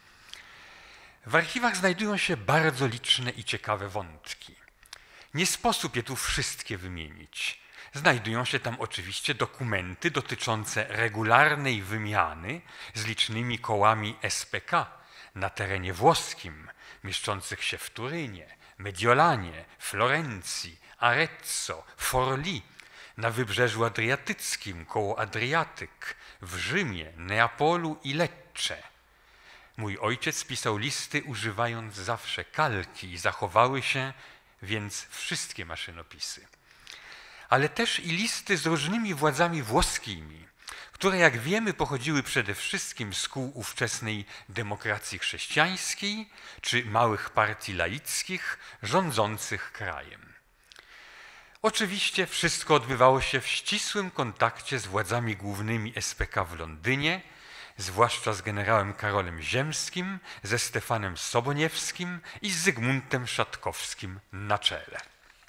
W archiwach znajdują się bardzo liczne i ciekawe wątki. Nie sposób je tu wszystkie wymienić. Znajdują się tam oczywiście dokumenty dotyczące regularnej wymiany z licznymi kołami S P K na terenie włoskim, mieszczących się w Turynie, Mediolanie, Florencji, Arezzo, Forlì, na wybrzeżu adriatyckim koło Adriatyk, w Rzymie, Neapolu i Lecce. Mój ojciec pisał listy używając zawsze kalki i zachowały się więc wszystkie maszynopisy. Ale też i listy z różnymi władzami włoskimi, które jak wiemy pochodziły przede wszystkim z kół ówczesnej demokracji chrześcijańskiej czy małych partii laickich rządzących krajem. Oczywiście wszystko odbywało się w ścisłym kontakcie z władzami głównymi S P K w Londynie, zwłaszcza z generałem Karolem Ziemskim, ze Stefanem Soboniewskim i z Zygmuntem Szatkowskim na czele.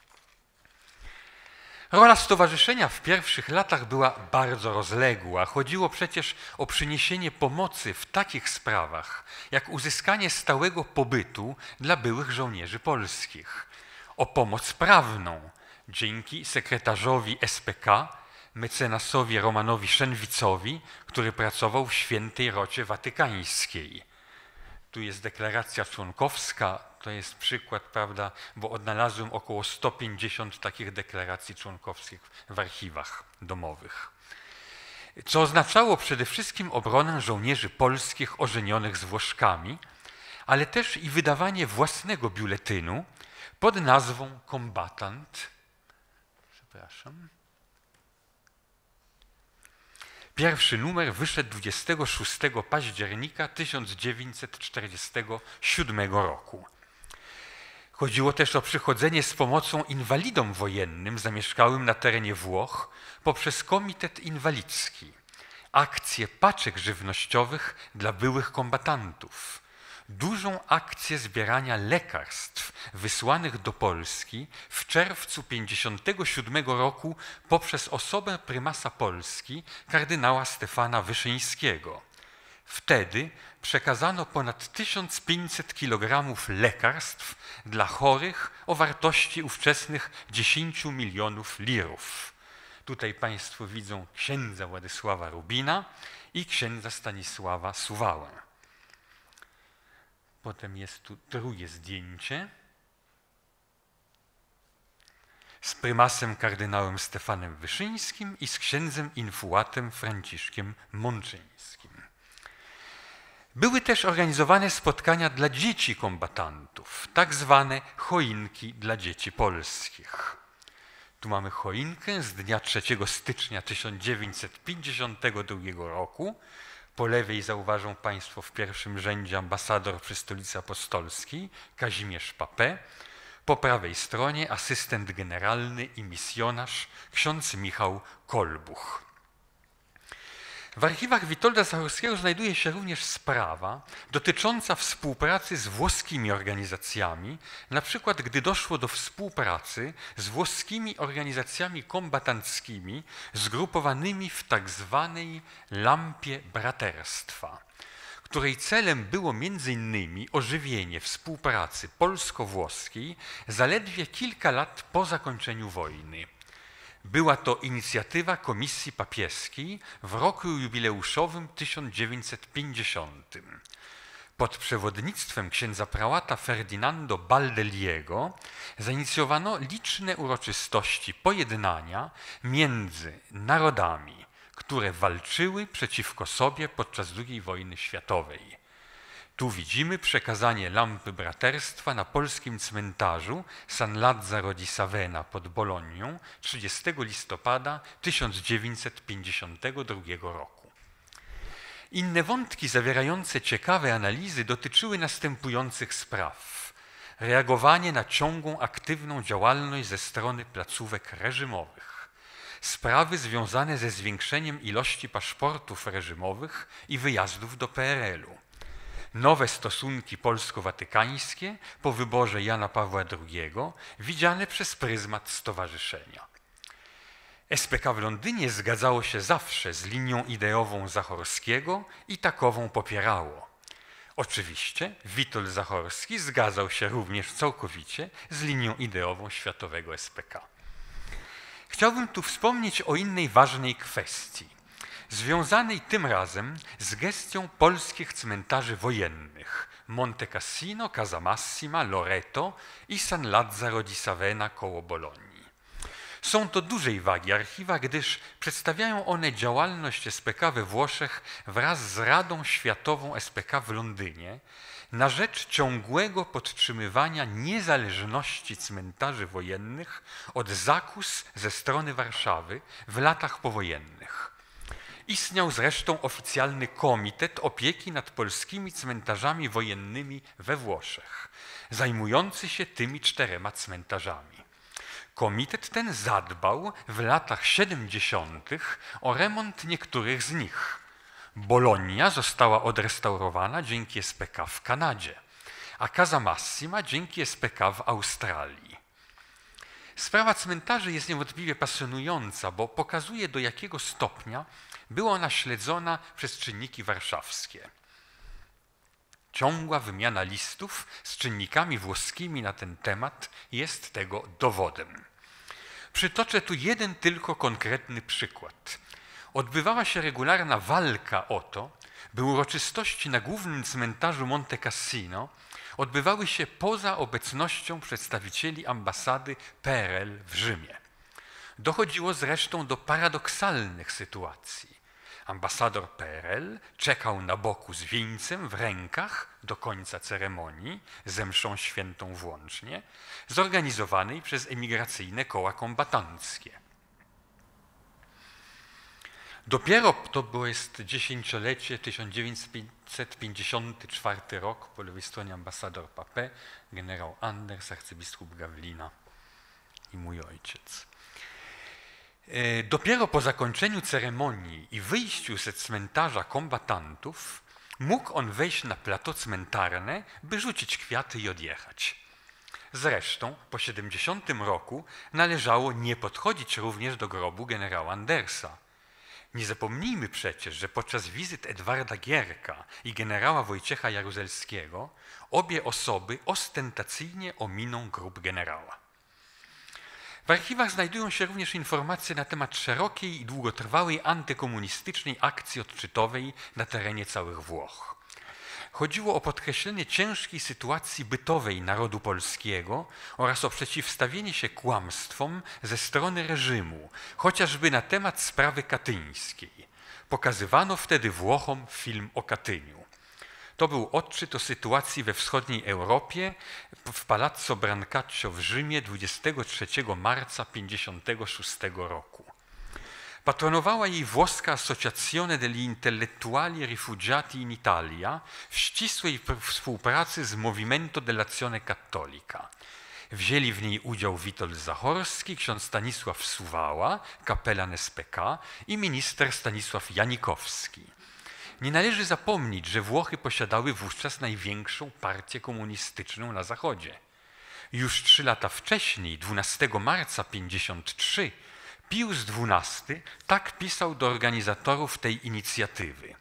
Rola stowarzyszenia w pierwszych latach była bardzo rozległa. Chodziło przecież o przyniesienie pomocy w takich sprawach, jak uzyskanie stałego pobytu dla byłych żołnierzy polskich, o pomoc prawną dzięki sekretarzowi S P K, mecenasowi Romanowi Szenwicowi, który pracował w Świętej Rocie Watykańskiej. Tu jest deklaracja członkowska, to jest przykład, prawda, bo odnalazłem około sto pięćdziesiąt takich deklaracji członkowskich w archiwach domowych. Co oznaczało przede wszystkim obronę żołnierzy polskich ożenionych z Włoszkami, ale też i wydawanie własnego biuletynu pod nazwą kombatant. Przepraszam. Pierwszy numer wyszedł dwudziestego szóstego października tysiąc dziewięćset czterdziestego siódmego roku. Chodziło też o przychodzenie z pomocą inwalidom wojennym zamieszkałym na terenie Włoch poprzez Komitet Inwalidzki, akcję paczek żywnościowych dla byłych kombatantów, dużą akcję zbierania lekarstw wysłanych do Polski w czerwcu pięćdziesiątego siódmego roku poprzez osobę prymasa Polski, kardynała Stefana Wyszyńskiego. Wtedy przekazano ponad tysiąc pięćset kilogramów lekarstw dla chorych o wartości ówczesnych dziesięciu milionów lirów. Tutaj Państwo widzą księdza Władysława Rubina i księdza Stanisława Suwałę. Potem jest tu drugie zdjęcie z prymasem kardynałem Stefanem Wyszyńskim i z księdzem infułatem Franciszkiem Mączyńskim. Były też organizowane spotkania dla dzieci kombatantów, tak zwane choinki dla dzieci polskich. Tu mamy choinkę z dnia trzeciego stycznia tysiąc dziewięćset pięćdziesiątego drugiego roku. Po lewej zauważą Państwo w pierwszym rzędzie ambasador przy Stolicy Apostolskiej Kazimierz Papé. Po prawej stronie asystent generalny i misjonarz ksiądz Michał Kolbuch. W archiwach Witolda Zachorskiego znajduje się również sprawa dotycząca współpracy z włoskimi organizacjami, na przykład gdy doszło do współpracy z włoskimi organizacjami kombatanckimi zgrupowanymi w tak zwanej Lampie Braterstwa, której celem było między innymi ożywienie współpracy polsko-włoskiej zaledwie kilka lat po zakończeniu wojny. Była to inicjatywa Komisji Papieskiej w roku jubileuszowym tysiąc dziewięćset pięćdziesiątym. Pod przewodnictwem księdza prałata Ferdinando Baldeliego zainicjowano liczne uroczystości pojednania między narodami, które walczyły przeciwko sobie podczas drugiej wojny światowej. Tu widzimy przekazanie lampy braterstwa na polskim cmentarzu San Lazzaro di Savena pod Bolognią trzydziestego listopada tysiąc dziewięćset pięćdziesiątego drugiego roku. Inne wątki zawierające ciekawe analizy dotyczyły następujących spraw. Reagowanie na ciągłą, aktywną działalność ze strony placówek reżimowych. Sprawy związane ze zwiększeniem ilości paszportów reżimowych i wyjazdów do P R L-u. Nowe stosunki polsko-watykańskie po wyborze Jana Pawła drugiego, widziane przez pryzmat stowarzyszenia. S P K w Londynie zgadzało się zawsze z linią ideową Zachorskiego i takową popierało. Oczywiście Witold Zachorski zgadzał się również całkowicie z linią ideową Światowego S P K. Chciałbym tu wspomnieć o innej ważnej kwestii, związanej tym razem z gestią polskich cmentarzy wojennych Monte Cassino, Casamassima, Loreto i San Lazzaro di Savena koło Bolonii. Są to dużej wagi archiwa, gdyż przedstawiają one działalność S P K we Włoszech wraz z Radą Światową S P K w Londynie na rzecz ciągłego podtrzymywania niezależności cmentarzy wojennych od zakus ze strony Warszawy w latach powojennych. Istniał zresztą oficjalny komitet opieki nad polskimi cmentarzami wojennymi we Włoszech, zajmujący się tymi czterema cmentarzami. Komitet ten zadbał w latach siedemdziesiątych o remont niektórych z nich. Bologna została odrestaurowana dzięki S P K w Kanadzie, a Casamassima dzięki S P K w Australii. Sprawa cmentarzy jest niewątpliwie pasjonująca, bo pokazuje, do jakiego stopnia była ona śledzona przez czynniki warszawskie. Ciągła wymiana listów z czynnikami włoskimi na ten temat jest tego dowodem. Przytoczę tu jeden tylko konkretny przykład. Odbywała się regularna walka o to, by uroczystości na głównym cmentarzu Monte Cassino odbywały się poza obecnością przedstawicieli ambasady P R L w Rzymie. Dochodziło zresztą do paradoksalnych sytuacji. Ambasador P R L czekał na boku z wieńcem w rękach do końca ceremonii, ze mszą świętą włącznie, zorganizowanej przez emigracyjne koła kombatanckie. Dopiero to było jest dziesięciolecie, tysiąc dziewięćset pięćdziesiąty czwarty rok, po lewej stronie ambasador Papé, generał Anders, arcybiskup Gawlina i mój ojciec. Dopiero po zakończeniu ceremonii i wyjściu ze cmentarza kombatantów mógł on wejść na plato cmentarne, by rzucić kwiaty i odjechać. Zresztą po siedemdziesiątym roku należało nie podchodzić również do grobu generała Andersa. Nie zapomnijmy przecież, że podczas wizyt Edwarda Gierka i generała Wojciecha Jaruzelskiego obie osoby ostentacyjnie ominą grób generała. W archiwach znajdują się również informacje na temat szerokiej i długotrwałej antykomunistycznej akcji odczytowej na terenie całych Włoch. Chodziło o podkreślenie ciężkiej sytuacji bytowej narodu polskiego oraz o przeciwstawienie się kłamstwom ze strony reżimu, chociażby na temat sprawy katyńskiej. Pokazywano wtedy Włochom film o Katyniu. To był odczyt o sytuacji we wschodniej Europie w Palazzo Brancaccio w Rzymie dwudziestego trzeciego marca tysiąc dziewięćset pięćdziesiątego szóstego roku. Patronowała jej włoska Associazione degli Intellettuali Rifugiati in Italia w ścisłej współpracy z Movimento dell'Azione Cattolica. Wzięli w niej udział Witold Zachorski, ksiądz Stanisław Suwała, kapelan S P K i minister Stanisław Janikowski. Nie należy zapomnieć, że Włochy posiadały wówczas największą partię komunistyczną na Zachodzie. Już trzy lata wcześniej, dwunastego marca tysiąc dziewięćset pięćdziesiątego trzeciego, Pius dwunasty tak pisał do organizatorów tej inicjatywy.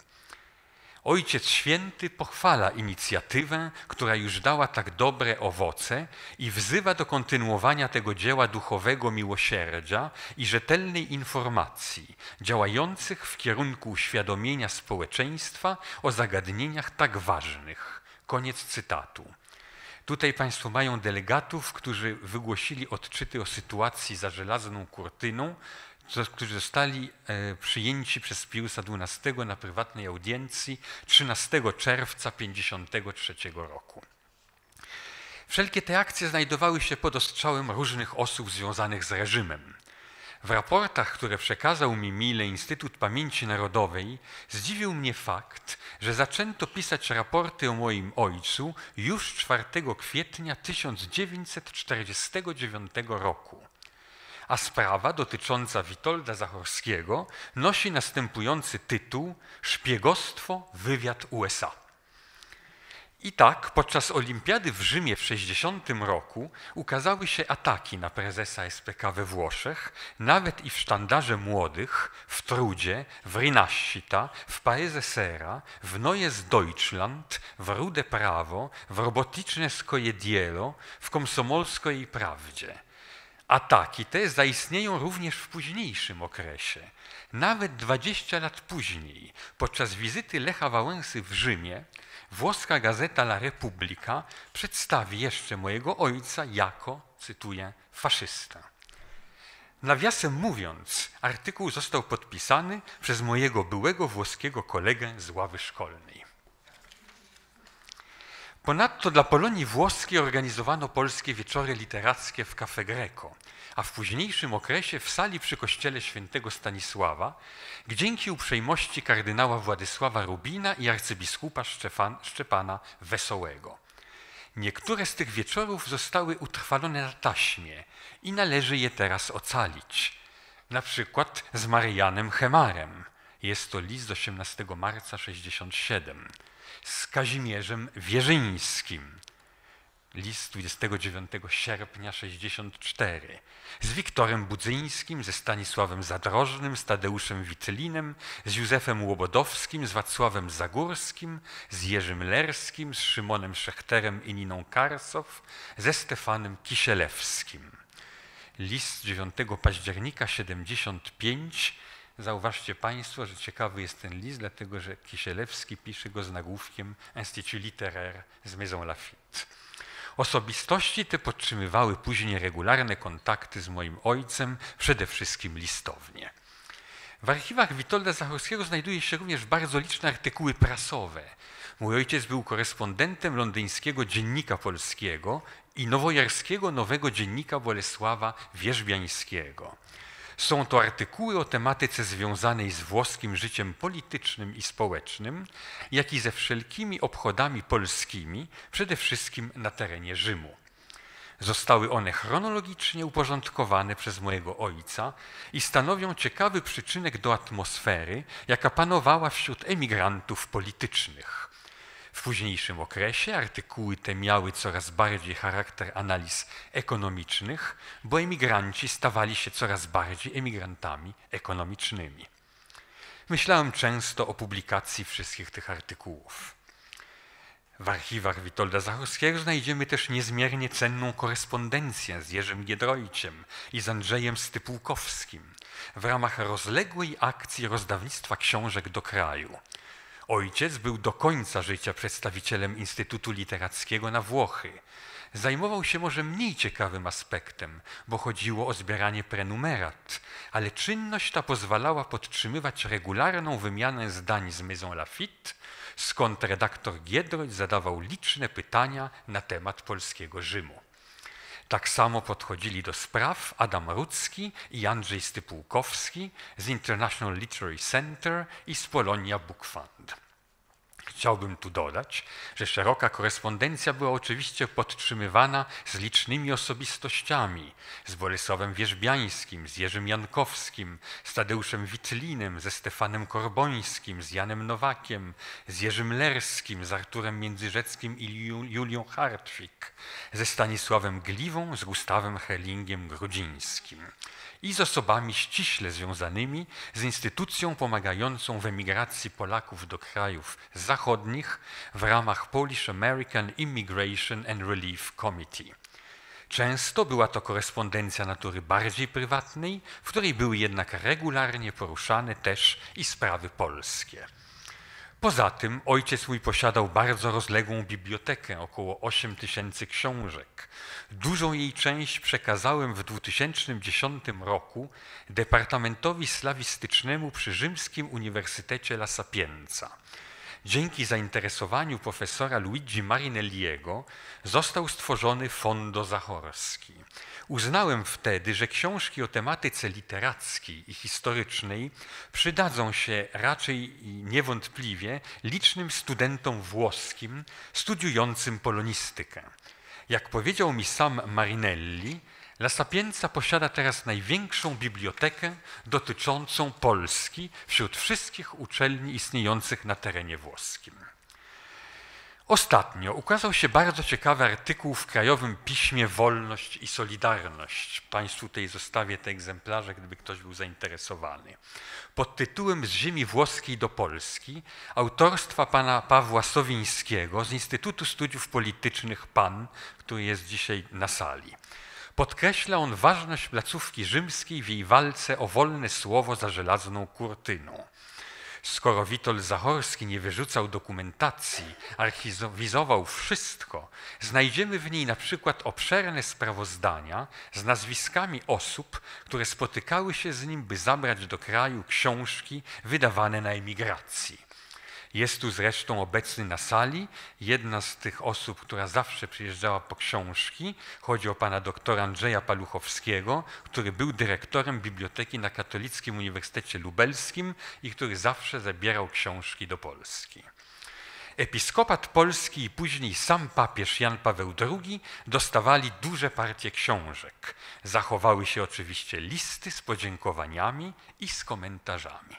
Ojciec Święty pochwala inicjatywę, która już dała tak dobre owoce i wzywa do kontynuowania tego dzieła duchowego miłosierdzia i rzetelnej informacji, działających w kierunku uświadomienia społeczeństwa o zagadnieniach tak ważnych. Koniec cytatu. Tutaj Państwo mają delegatów, którzy wygłosili odczyty o sytuacji za żelazną kurtyną, którzy zostali przyjęci przez Piusa dwunastego na prywatnej audiencji trzynastego czerwca tysiąc dziewięćset pięćdziesiątego trzeciego roku. Wszelkie te akcje znajdowały się pod ostrzałem różnych osób związanych z reżimem. W raportach, które przekazał mi mile Instytut Pamięci Narodowej, zdziwił mnie fakt, że zaczęto pisać raporty o moim ojcu już czwartego kwietnia tysiąc dziewięćset czterdziestego dziewiątego roku. A sprawa dotycząca Witolda Zachorskiego nosi następujący tytuł Szpiegostwo, wywiad U S A. I tak podczas olimpiady w Rzymie w sześćdziesiątym roku ukazały się ataki na prezesa S P K we Włoszech, nawet i w sztandarze młodych, w Trudzie, w Rinascita, w Paese Sera, w Neues Deutschland, w Rude Prawo, w Robotniczne Skojedielo, w Komsomolskiej Prawdzie. Ataki te zaistnieją również w późniejszym okresie. Nawet dwadzieścia lat później, podczas wizyty Lecha Wałęsy w Rzymie, włoska gazeta La Repubblica przedstawi jeszcze mojego ojca jako, cytuję, faszysta. Nawiasem mówiąc, artykuł został podpisany przez mojego byłego włoskiego kolegę z ławy szkolnej. Ponadto dla Polonii włoskiej organizowano polskie wieczory literackie w Cafe Greco, a w późniejszym okresie w sali przy kościele świętego Stanisława, gdzie dzięki uprzejmości kardynała Władysława Rubina i arcybiskupa Szczepan, Szczepana Wesołego. Niektóre z tych wieczorów zostały utrwalone na taśmie i należy je teraz ocalić. Na przykład z Marianem Chemarem. Jest to list z osiemnastego marca tysiąc dziewięćset sześćdziesiątego siódmego. Z Kazimierzem Wierzyńskim, list dwudziestego dziewiątego sierpnia tysiąc dziewięćset sześćdziesiątego czwartego, z Wiktorem Budzyńskim, ze Stanisławem Zadrożnym, z Tadeuszem Witlinem, z Józefem Łobodowskim, z Wacławem Zagórskim, z Jerzym Lerskim, z Szymonem Szechterem i Niną Karsow, ze Stefanem Kisielewskim. List dziewiątego października tysiąc dziewięćset siedemdziesiątego piątego. Zauważcie Państwo, że ciekawy jest ten list, dlatego że Kisielewski pisze go z nagłówkiem Institut Littéraire z Maison Lafitte. Osobistości te podtrzymywały później regularne kontakty z moim ojcem, przede wszystkim listownie. W archiwach Witolda Zachorskiego znajduje się również bardzo liczne artykuły prasowe. Mój ojciec był korespondentem londyńskiego Dziennika Polskiego i nowojarskiego Nowego Dziennika Bolesława Wierzbiańskiego. Są to artykuły o tematyce związanej z włoskim życiem politycznym i społecznym, jak i ze wszelkimi obchodami polskimi, przede wszystkim na terenie Rzymu. Zostały one chronologicznie uporządkowane przez mojego ojca i stanowią ciekawy przyczynek do atmosfery, jaka panowała wśród emigrantów politycznych. W późniejszym okresie artykuły te miały coraz bardziej charakter analiz ekonomicznych, bo emigranci stawali się coraz bardziej emigrantami ekonomicznymi. Myślałem często o publikacji wszystkich tych artykułów. W archiwach Witolda Zachorskiego znajdziemy też niezmiernie cenną korespondencję z Jerzym Giedroyciem i z Andrzejem Stypułkowskim w ramach rozległej akcji rozdawnictwa książek do kraju. Ojciec był do końca życia przedstawicielem Instytutu Literackiego na Włochy. Zajmował się może mniej ciekawym aspektem, bo chodziło o zbieranie prenumerat, ale czynność ta pozwalała podtrzymywać regularną wymianę zdań z Maison Lafitte, skąd redaktor Giedroyć zadawał liczne pytania na temat polskiego Rzymu. Tak samo podchodzili do spraw Adam Rudzki i Andrzej Stypułkowski z International Literary Center i z Polonia Book Fund. Chciałbym tu dodać, że szeroka korespondencja była oczywiście podtrzymywana z licznymi osobistościami, z Bolesławem Wierzbiańskim, z Jerzym Jankowskim, z Tadeuszem Witlinem, ze Stefanem Korbońskim, z Janem Nowakiem, z Jerzym Lerskim, z Arturem Międzyrzeckim i Julią Hartwig, ze Stanisławem Gliwą, z Gustawem Herlingiem Grudzińskim i z osobami ściśle związanymi z instytucją pomagającą w emigracji Polaków do krajów zachodnich w ramach Polish American Immigration and Relief Committee. Często była to korespondencja natury bardziej prywatnej, w której były jednak regularnie poruszane też i sprawy polskie. Poza tym ojciec mój posiadał bardzo rozległą bibliotekę, około osiem tysięcy książek. Dużą jej część przekazałem w dwa tysiące dziesiątym roku Departamentowi Slawistycznemu przy Rzymskim Uniwersytecie La Sapienza. Dzięki zainteresowaniu profesora Luigi Marinelliego został stworzony Fondo Zachorski. Uznałem wtedy, że książki o tematyce literackiej i historycznej przydadzą się raczej niewątpliwie licznym studentom włoskim studiującym polonistykę. Jak powiedział mi sam Marinelli, La Sapienza posiada teraz największą bibliotekę dotyczącą Polski wśród wszystkich uczelni istniejących na terenie włoskim. Ostatnio ukazał się bardzo ciekawy artykuł w krajowym piśmie Wolność i Solidarność. Państwu tutaj zostawię te egzemplarze, gdyby ktoś był zainteresowany. Pod tytułem Z ziemi włoskiej do Polski, autorstwa pana Pawła Sowińskiego z Instytutu Studiów Politycznych P A N, który jest dzisiaj na sali. Podkreśla on ważność placówki rzymskiej w jej walce o wolne słowo za żelazną kurtyną. Skoro Witold Zachorski nie wyrzucał dokumentacji, archiwizował wszystko, znajdziemy w niej na przykład obszerne sprawozdania z nazwiskami osób, które spotykały się z nim, by zabrać do kraju książki wydawane na emigracji. Jest tu zresztą obecny na sali jedna z tych osób, która zawsze przyjeżdżała po książki. Chodzi o pana doktora Andrzeja Paluchowskiego, który był dyrektorem biblioteki na Katolickim Uniwersytecie Lubelskim i który zawsze zabierał książki do Polski. Episkopat polski i później sam papież Jan Paweł drugi dostawali duże partie książek. Zachowały się oczywiście listy z podziękowaniami i z komentarzami.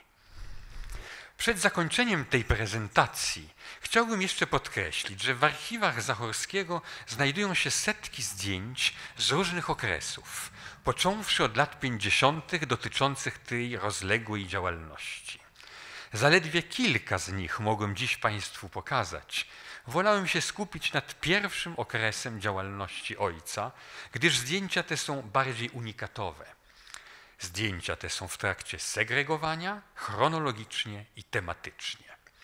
Przed zakończeniem tej prezentacji chciałbym jeszcze podkreślić, że w archiwach Zachorskiego znajdują się setki zdjęć z różnych okresów, począwszy od lat pięćdziesiątych dotyczących tej rozległej działalności. Zaledwie kilka z nich mogłem dziś Państwu pokazać. Wolałem się skupić nad pierwszym okresem działalności ojca, gdyż zdjęcia te są bardziej unikatowe. Zdjęcia te są w trakcie segregowania, chronologicznie i tematycznie.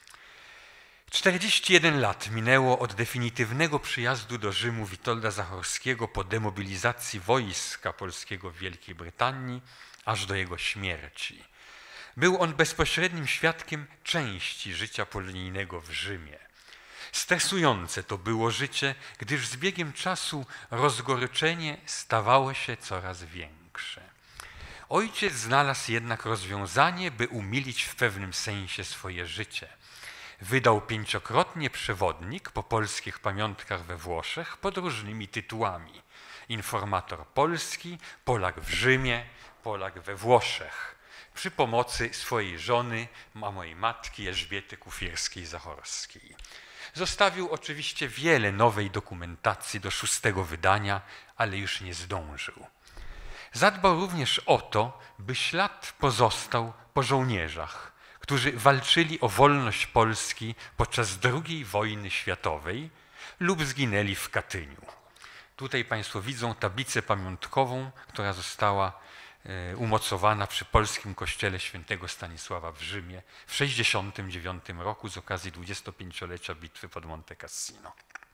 czterdzieści jeden lat minęło od definitywnego przyjazdu do Rzymu Witolda Zachorskiego po demobilizacji wojska polskiego w Wielkiej Brytanii, aż do jego śmierci. Był on bezpośrednim świadkiem części życia polonijnego w Rzymie. Stresujące to było życie, gdyż z biegiem czasu rozgoryczenie stawało się coraz większe. Ojciec znalazł jednak rozwiązanie, by umilić w pewnym sensie swoje życie. Wydał pięciokrotnie przewodnik po polskich pamiątkach we Włoszech pod różnymi tytułami. Informator polski, Polak w Rzymie, Polak we Włoszech. Przy pomocy swojej żony, a mojej matki Elżbiety Kufirskiej-Zachorskiej. Zostawił oczywiście wiele nowej dokumentacji do szóstego wydania, ale już nie zdążył. Zadbał również o to, by ślad pozostał po żołnierzach, którzy walczyli o wolność Polski podczas drugiej wojny światowej lub zginęli w Katyniu. Tutaj Państwo widzą tablicę pamiątkową, która została umocowana przy polskim kościele świętego Stanisława w Rzymie w tysiąc dziewięćset sześćdziesiątym dziewiątym roku z okazji dwudziestopięciolecia bitwy pod Monte Cassino.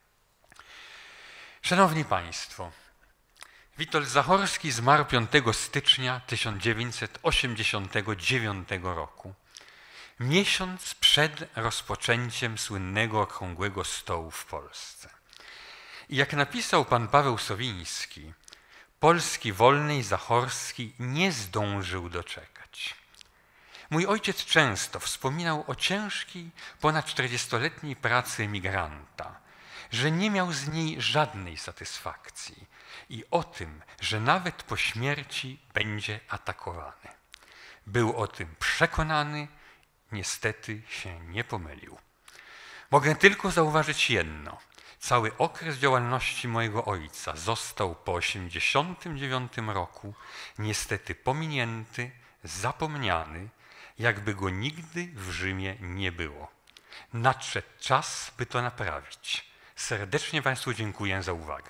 Szanowni Państwo, Witold Zachorski zmarł piątego stycznia tysiąc dziewięćset osiemdziesiątego dziewiątego roku, miesiąc przed rozpoczęciem słynnego Okrągłego Stołu w Polsce. I jak napisał pan Paweł Sowiński, Polski wolnej Zachorski nie zdążył doczekać. Mój ojciec często wspominał o ciężkiej, ponad czterdziestoletniej pracy emigranta, że nie miał z niej żadnej satysfakcji i o tym, że nawet po śmierci będzie atakowany. Był o tym przekonany, niestety się nie pomylił. Mogę tylko zauważyć jedno. Cały okres działalności mojego ojca został po osiemdziesiątym dziewiątym roku niestety pominięty, zapomniany, jakby go nigdy w Rzymie nie było. Nadszedł czas, by to naprawić. Serdecznie Państwu dziękuję za uwagę.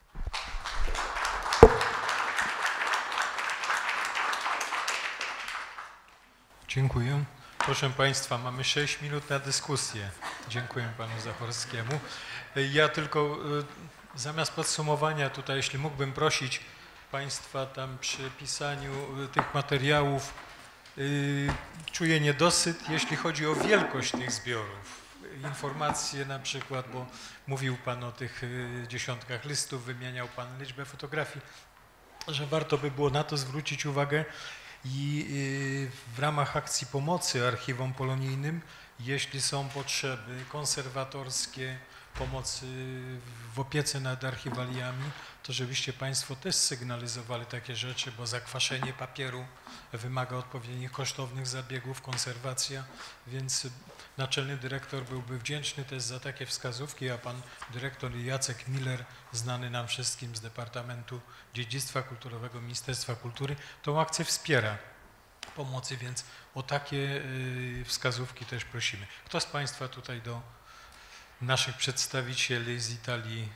Dziękuję. Proszę Państwa, mamy sześć minut na dyskusję. Dziękuję Panu Zachorskiemu. Ja tylko zamiast podsumowania tutaj, jeśli mógłbym prosić Państwa tam przy pisaniu tych materiałów, czuję niedosyt, jeśli chodzi o wielkość tych zbiorów. Informacje na przykład, bo mówił Pan o tych dziesiątkach listów, wymieniał Pan liczbę fotografii, że warto by było na to zwrócić uwagę. I w ramach akcji pomocy archiwom polonijnym, jeśli są potrzeby konserwatorskie, pomocy w opiece nad archiwaliami, to żebyście Państwo też sygnalizowali takie rzeczy, bo zakwaszenie papieru wymaga odpowiednich kosztownych zabiegów, konserwacja, więc naczelny dyrektor byłby wdzięczny też za takie wskazówki, a pan dyrektor Jacek Miller, znany nam wszystkim z Departamentu Dziedzictwa Kulturowego Ministerstwa Kultury, tą akcję wspiera pomocy, więc o takie wskazówki też prosimy. Kto z Państwa tutaj do naszych przedstawicieli z Italii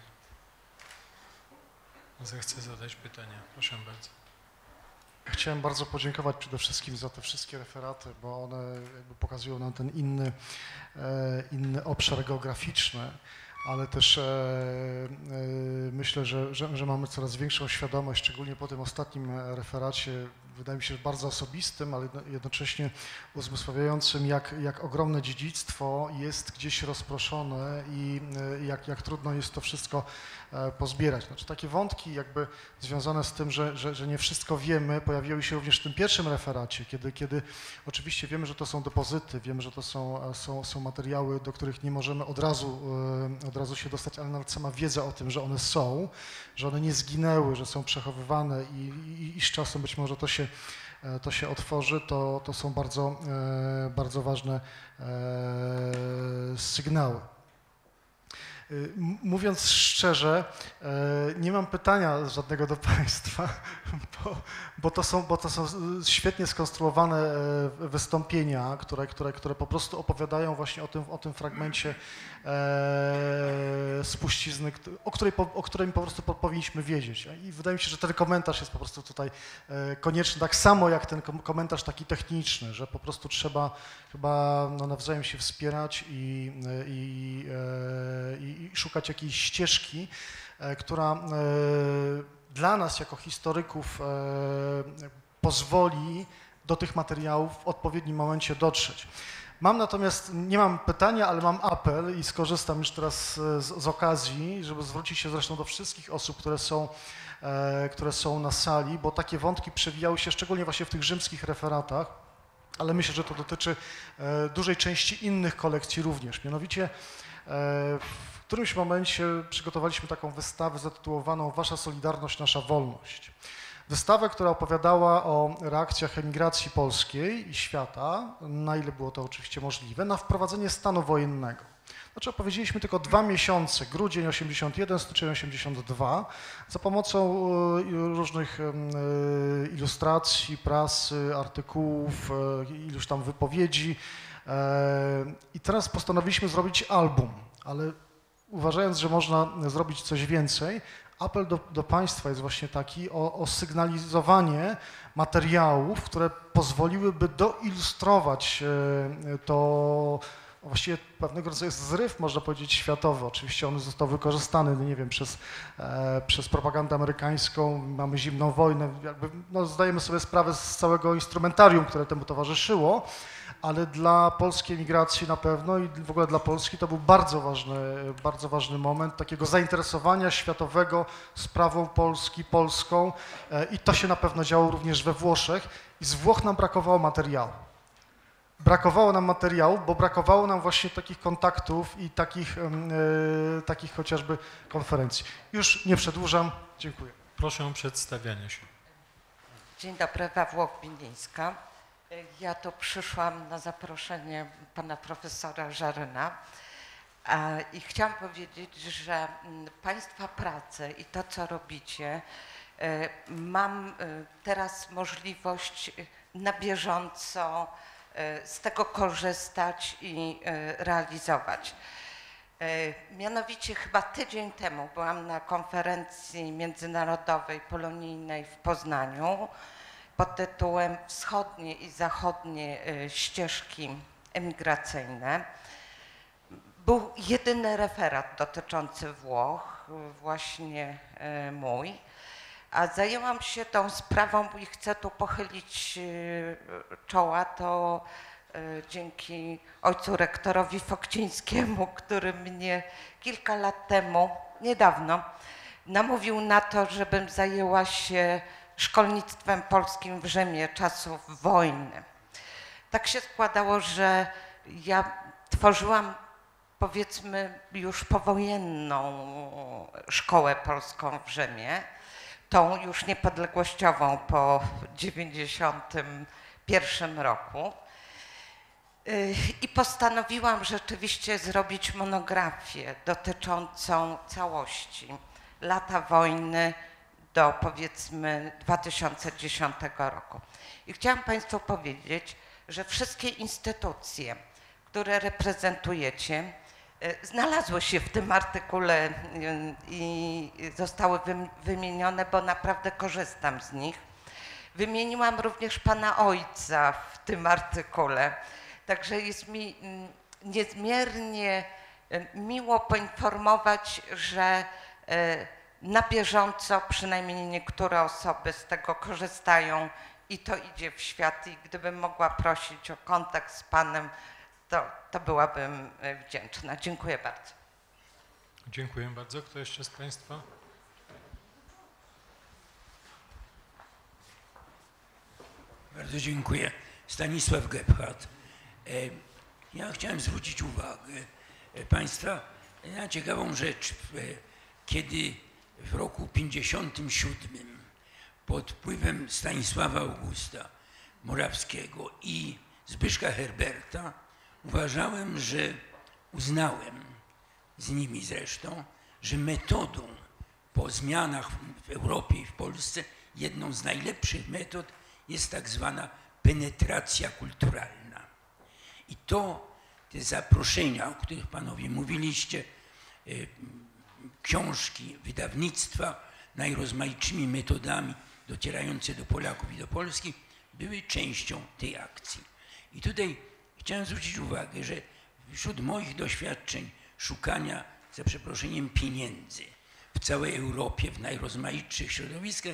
zechce zadać pytania? Proszę bardzo. Chciałem bardzo podziękować przede wszystkim za te wszystkie referaty, bo one jakby pokazują nam ten inny, inny obszar geograficzny, ale też myślę, że, że, że mamy coraz większą świadomość, szczególnie po tym ostatnim referacie, wydaje mi się, że bardzo osobistym, ale jednocześnie uzmysławiającym, jak, jak ogromne dziedzictwo jest gdzieś rozproszone i jak, jak trudno jest to wszystko pozbierać. Znaczy, takie wątki jakby związane z tym, że, że, że nie wszystko wiemy, pojawiły się również w tym pierwszym referacie, kiedy, kiedy oczywiście wiemy, że to są depozyty, wiemy, że to są, są, są materiały, do których nie możemy od razu, od razu się dostać, ale nawet sama wiedza o tym, że one są, że one nie zginęły, że są przechowywane i, i, i z czasem być może to się, to się otworzy, to, to są bardzo, bardzo ważne sygnały. Mówiąc szczerze, nie mam pytania żadnego do Państwa, bo, bo, to, są, bo to są świetnie skonstruowane wystąpienia, które, które, które po prostu opowiadają właśnie o tym, o tym fragmencie spuścizny, o, której, o którym po prostu powinniśmy wiedzieć. I wydaje mi się, że ten komentarz jest po prostu tutaj konieczny, tak samo jak ten komentarz taki techniczny, że po prostu trzeba chyba no, nawzajem się wspierać i, i, i i szukać jakiejś ścieżki, która dla nas jako historyków pozwoli do tych materiałów w odpowiednim momencie dotrzeć. Mam natomiast, nie mam pytania, ale mam apel i skorzystam już teraz z, z okazji, żeby zwrócić się zresztą do wszystkich osób, które są, e, które są na sali, bo takie wątki przewijały się szczególnie właśnie w tych rzymskich referatach, ale myślę, że to dotyczy e, dużej części innych kolekcji również. Mianowicie e, w którymś momencie przygotowaliśmy taką wystawę zatytułowaną Wasza Solidarność, Nasza Wolność. Wystawę, która opowiadała o reakcjach emigracji polskiej i świata, na ile było to oczywiście możliwe, na wprowadzenie stanu wojennego. Znaczy opowiedzieliśmy tylko dwa miesiące, grudzień osiemdziesiąt jeden, styczeń osiemdziesiąt dwa, za pomocą różnych ilustracji, prasy, artykułów, iluś tam wypowiedzi. I teraz postanowiliśmy zrobić album, ale uważając, że można zrobić coś więcej, apel do, do Państwa jest właśnie taki o, o sygnalizowanie materiałów, które pozwoliłyby doilustrować to właściwie pewnego rodzaju zryw, można powiedzieć, światowy. Oczywiście on został wykorzystany, nie wiem, przez, e, przez propagandę amerykańską, mamy zimną wojnę, jakby, no, zdajemy sobie sprawę z całego instrumentarium, które temu towarzyszyło, ale dla polskiej emigracji na pewno i w ogóle dla Polski to był bardzo ważny, bardzo ważny moment takiego zainteresowania światowego sprawą Polski, Polską i to się na pewno działo również we Włoszech i z Włoch nam brakowało materiału. Brakowało nam materiału, bo brakowało nam właśnie takich kontaktów i takich, yy, takich chociażby konferencji. Już nie przedłużam, dziękuję. Proszę o przedstawianie się. Dzień dobry, Ewa Włoch-Bilińska. Ja tu przyszłam na zaproszenie pana profesora Żaryna i chciałam powiedzieć, że państwa pracę i to, co robicie, mam teraz możliwość na bieżąco z tego korzystać i realizować. Mianowicie chyba tydzień temu byłam na konferencji międzynarodowej polonijnej w Poznaniu pod tytułem Wschodnie i zachodnie ścieżki emigracyjne. Był jedyny referat dotyczący Włoch, właśnie mój, a zajęłam się tą sprawą i chcę tu pochylić czoła, to dzięki ojcu rektorowi Fokcińskiemu, który mnie kilka lat temu, niedawno, namówił na to, żebym zajęła się szkolnictwem polskim w Rzymie czasów wojny. Tak się składało, że ja tworzyłam, powiedzmy, już powojenną szkołę polską w Rzymie, tą już niepodległościową po dziewięćdziesiątym pierwszym roku. I postanowiłam rzeczywiście zrobić monografię dotyczącą całości lata wojny do, powiedzmy, dwa tysiące dziesiątego roku. I chciałam Państwu powiedzieć, że wszystkie instytucje, które reprezentujecie, znalazły się w tym artykule i zostały wymienione, bo naprawdę korzystam z nich. Wymieniłam również pana ojca w tym artykule, także jest mi niezmiernie miło poinformować, że na bieżąco przynajmniej niektóre osoby z tego korzystają i to idzie w świat i gdybym mogła prosić o kontakt z panem, to, to byłabym wdzięczna. Dziękuję bardzo. Dziękuję bardzo. Kto jeszcze z Państwa? Bardzo dziękuję. Stanisław Gebhardt. Ja chciałem zwrócić uwagę Państwa na ciekawą rzecz. Kiedy w roku pięćdziesiątym siódmym pod wpływem Stanisława Augusta Morawskiego i Zbyszka Herberta uważałem, że uznałem, z nimi zresztą, że metodą po zmianach w Europie i w Polsce, jedną z najlepszych metod jest tak zwana penetracja kulturalna. I to, te zaproszenia, o których panowie mówiliście, książki, wydawnictwa, najrozmaitszymi metodami docierające do Polaków i do Polski, były częścią tej akcji. I tutaj chciałem zwrócić uwagę, że wśród moich doświadczeń szukania, za przeproszeniem, pieniędzy w całej Europie, w najrozmaitszych środowiskach,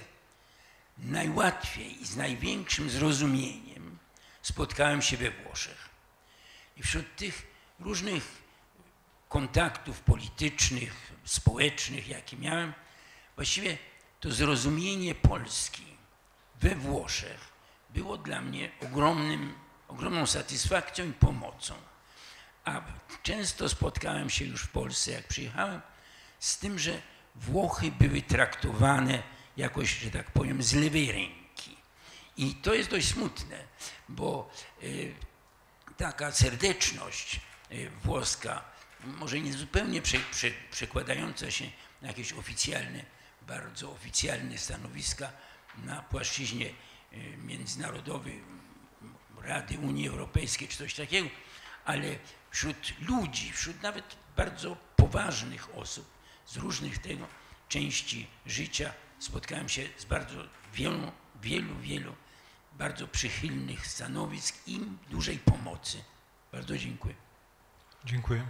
najłatwiej i z największym zrozumieniem spotkałem się we Włoszech. I wśród tych różnych kontaktów politycznych, społecznych, jakie miałem, właściwie to zrozumienie Polski we Włoszech było dla mnie ogromnym, ogromną satysfakcją i pomocą. A często spotkałem się już w Polsce, jak przyjechałem, z tym, że Włochy były traktowane jakoś, że tak powiem, z lewej ręki. I to jest dość smutne, bo y, taka serdeczność y, włoska, może nie zupełnie prze, prze, przekładająca się na jakieś oficjalne, bardzo oficjalne stanowiska na płaszczyźnie y, międzynarodowej Rady Unii Europejskiej czy coś takiego, ale wśród ludzi, wśród nawet bardzo poważnych osób z różnych tego części życia spotkałem się z bardzo wielu, wielu, wielu bardzo przychylnych stanowisk i dużej pomocy. Bardzo dziękuję. Dziękuję.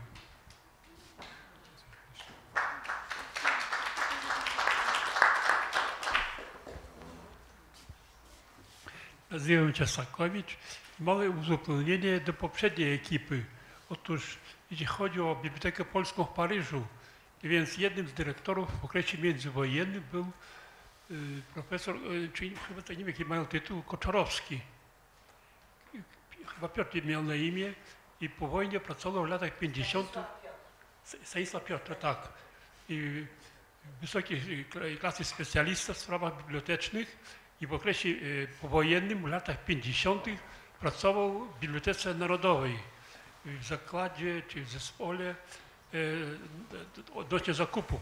Nazywam się Sakowicz. Małe uzupełnienie do poprzedniej ekipy. Otóż jeśli chodzi o Bibliotekę Polską w Paryżu, więc jednym z dyrektorów w okresie międzywojennym był y, profesor, y, czyli chyba to nie wiem jaki mają tytuł, Koczorowski. Chyba Piotr miał na imię i po wojnie pracował w latach pięćdziesiątych. Stanisław Piotr, tak. I wysokiej klasy specjalista w sprawach bibliotecznych i w okresie y, powojennym w latach pięćdziesiątych pracował w Bibliotece Narodowej, w zakładzie czy w zespole e, odnośnie zakupów.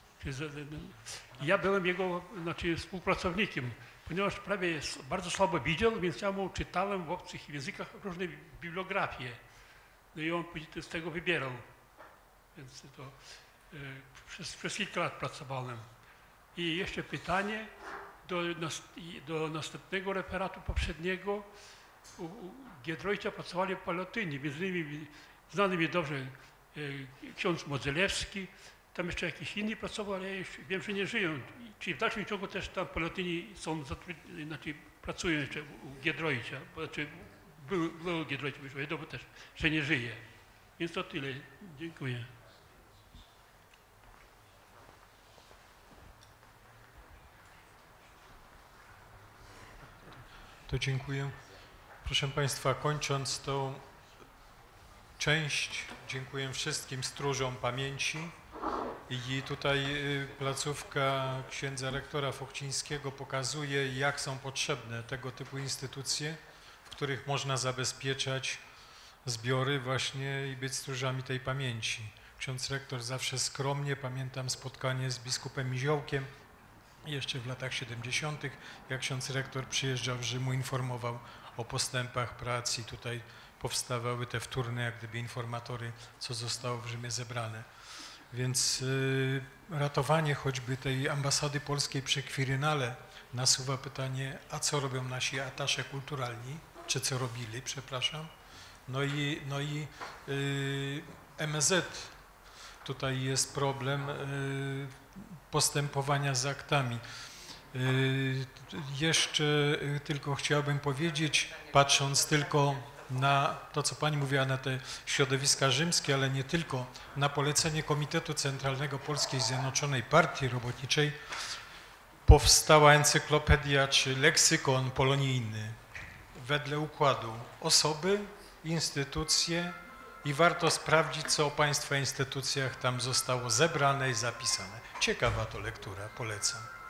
Ja byłem jego znaczy, współpracownikiem, ponieważ prawie bardzo słabo widział, więc ja mu czytałem w obcych językach różne bibliografie. No i on później z tego wybierał. Więc to e, przez, przez kilka lat pracowałem. I jeszcze pytanie do, do następnego referatu poprzedniego. U Giedroycia pracowali palotyni, między innymi znany mi dobrze e, ksiądz Modzelewski, tam jeszcze jakiś inny pracował, ale ja już wiem, że nie żyją. Czyli w dalszym ciągu też tam palotyni są, znaczy pracują jeszcze u Giedroycia, znaczy był, był Giedroycia, już wiadomo też, że nie żyje. Więc to tyle. Dziękuję. To dziękuję. Proszę Państwa, kończąc tą część, dziękuję wszystkim stróżom pamięci i tutaj placówka księdza rektora Fochcińskiego pokazuje, jak są potrzebne tego typu instytucje, w których można zabezpieczać zbiory właśnie i być stróżami tej pamięci. Ksiądz rektor zawsze skromnie, pamiętam spotkanie z biskupem Miziołkiem, jeszcze w latach siedemdziesiątych, jak ksiądz rektor przyjeżdżał w Rzymu, informował o postępach prac i tutaj powstawały te wtórne, jak gdyby informatory, co zostało w Rzymie zebrane. Więc y, ratowanie choćby tej ambasady polskiej przy Kwirynale nasuwa pytanie, a co robią nasi atasze kulturalni, czy co robili, przepraszam. No i, no i y, M S Z, tutaj jest problem y, postępowania z aktami. Jeszcze tylko chciałbym powiedzieć, patrząc tylko na to, co Pani mówiła, na te środowiska rzymskie, ale nie tylko, na polecenie Komitetu Centralnego Polskiej Zjednoczonej Partii Robotniczej powstała encyklopedia czy leksykon polonijny wedle układu osoby, instytucje i warto sprawdzić, co o Państwa instytucjach tam zostało zebrane i zapisane. Ciekawa to lektura, polecam.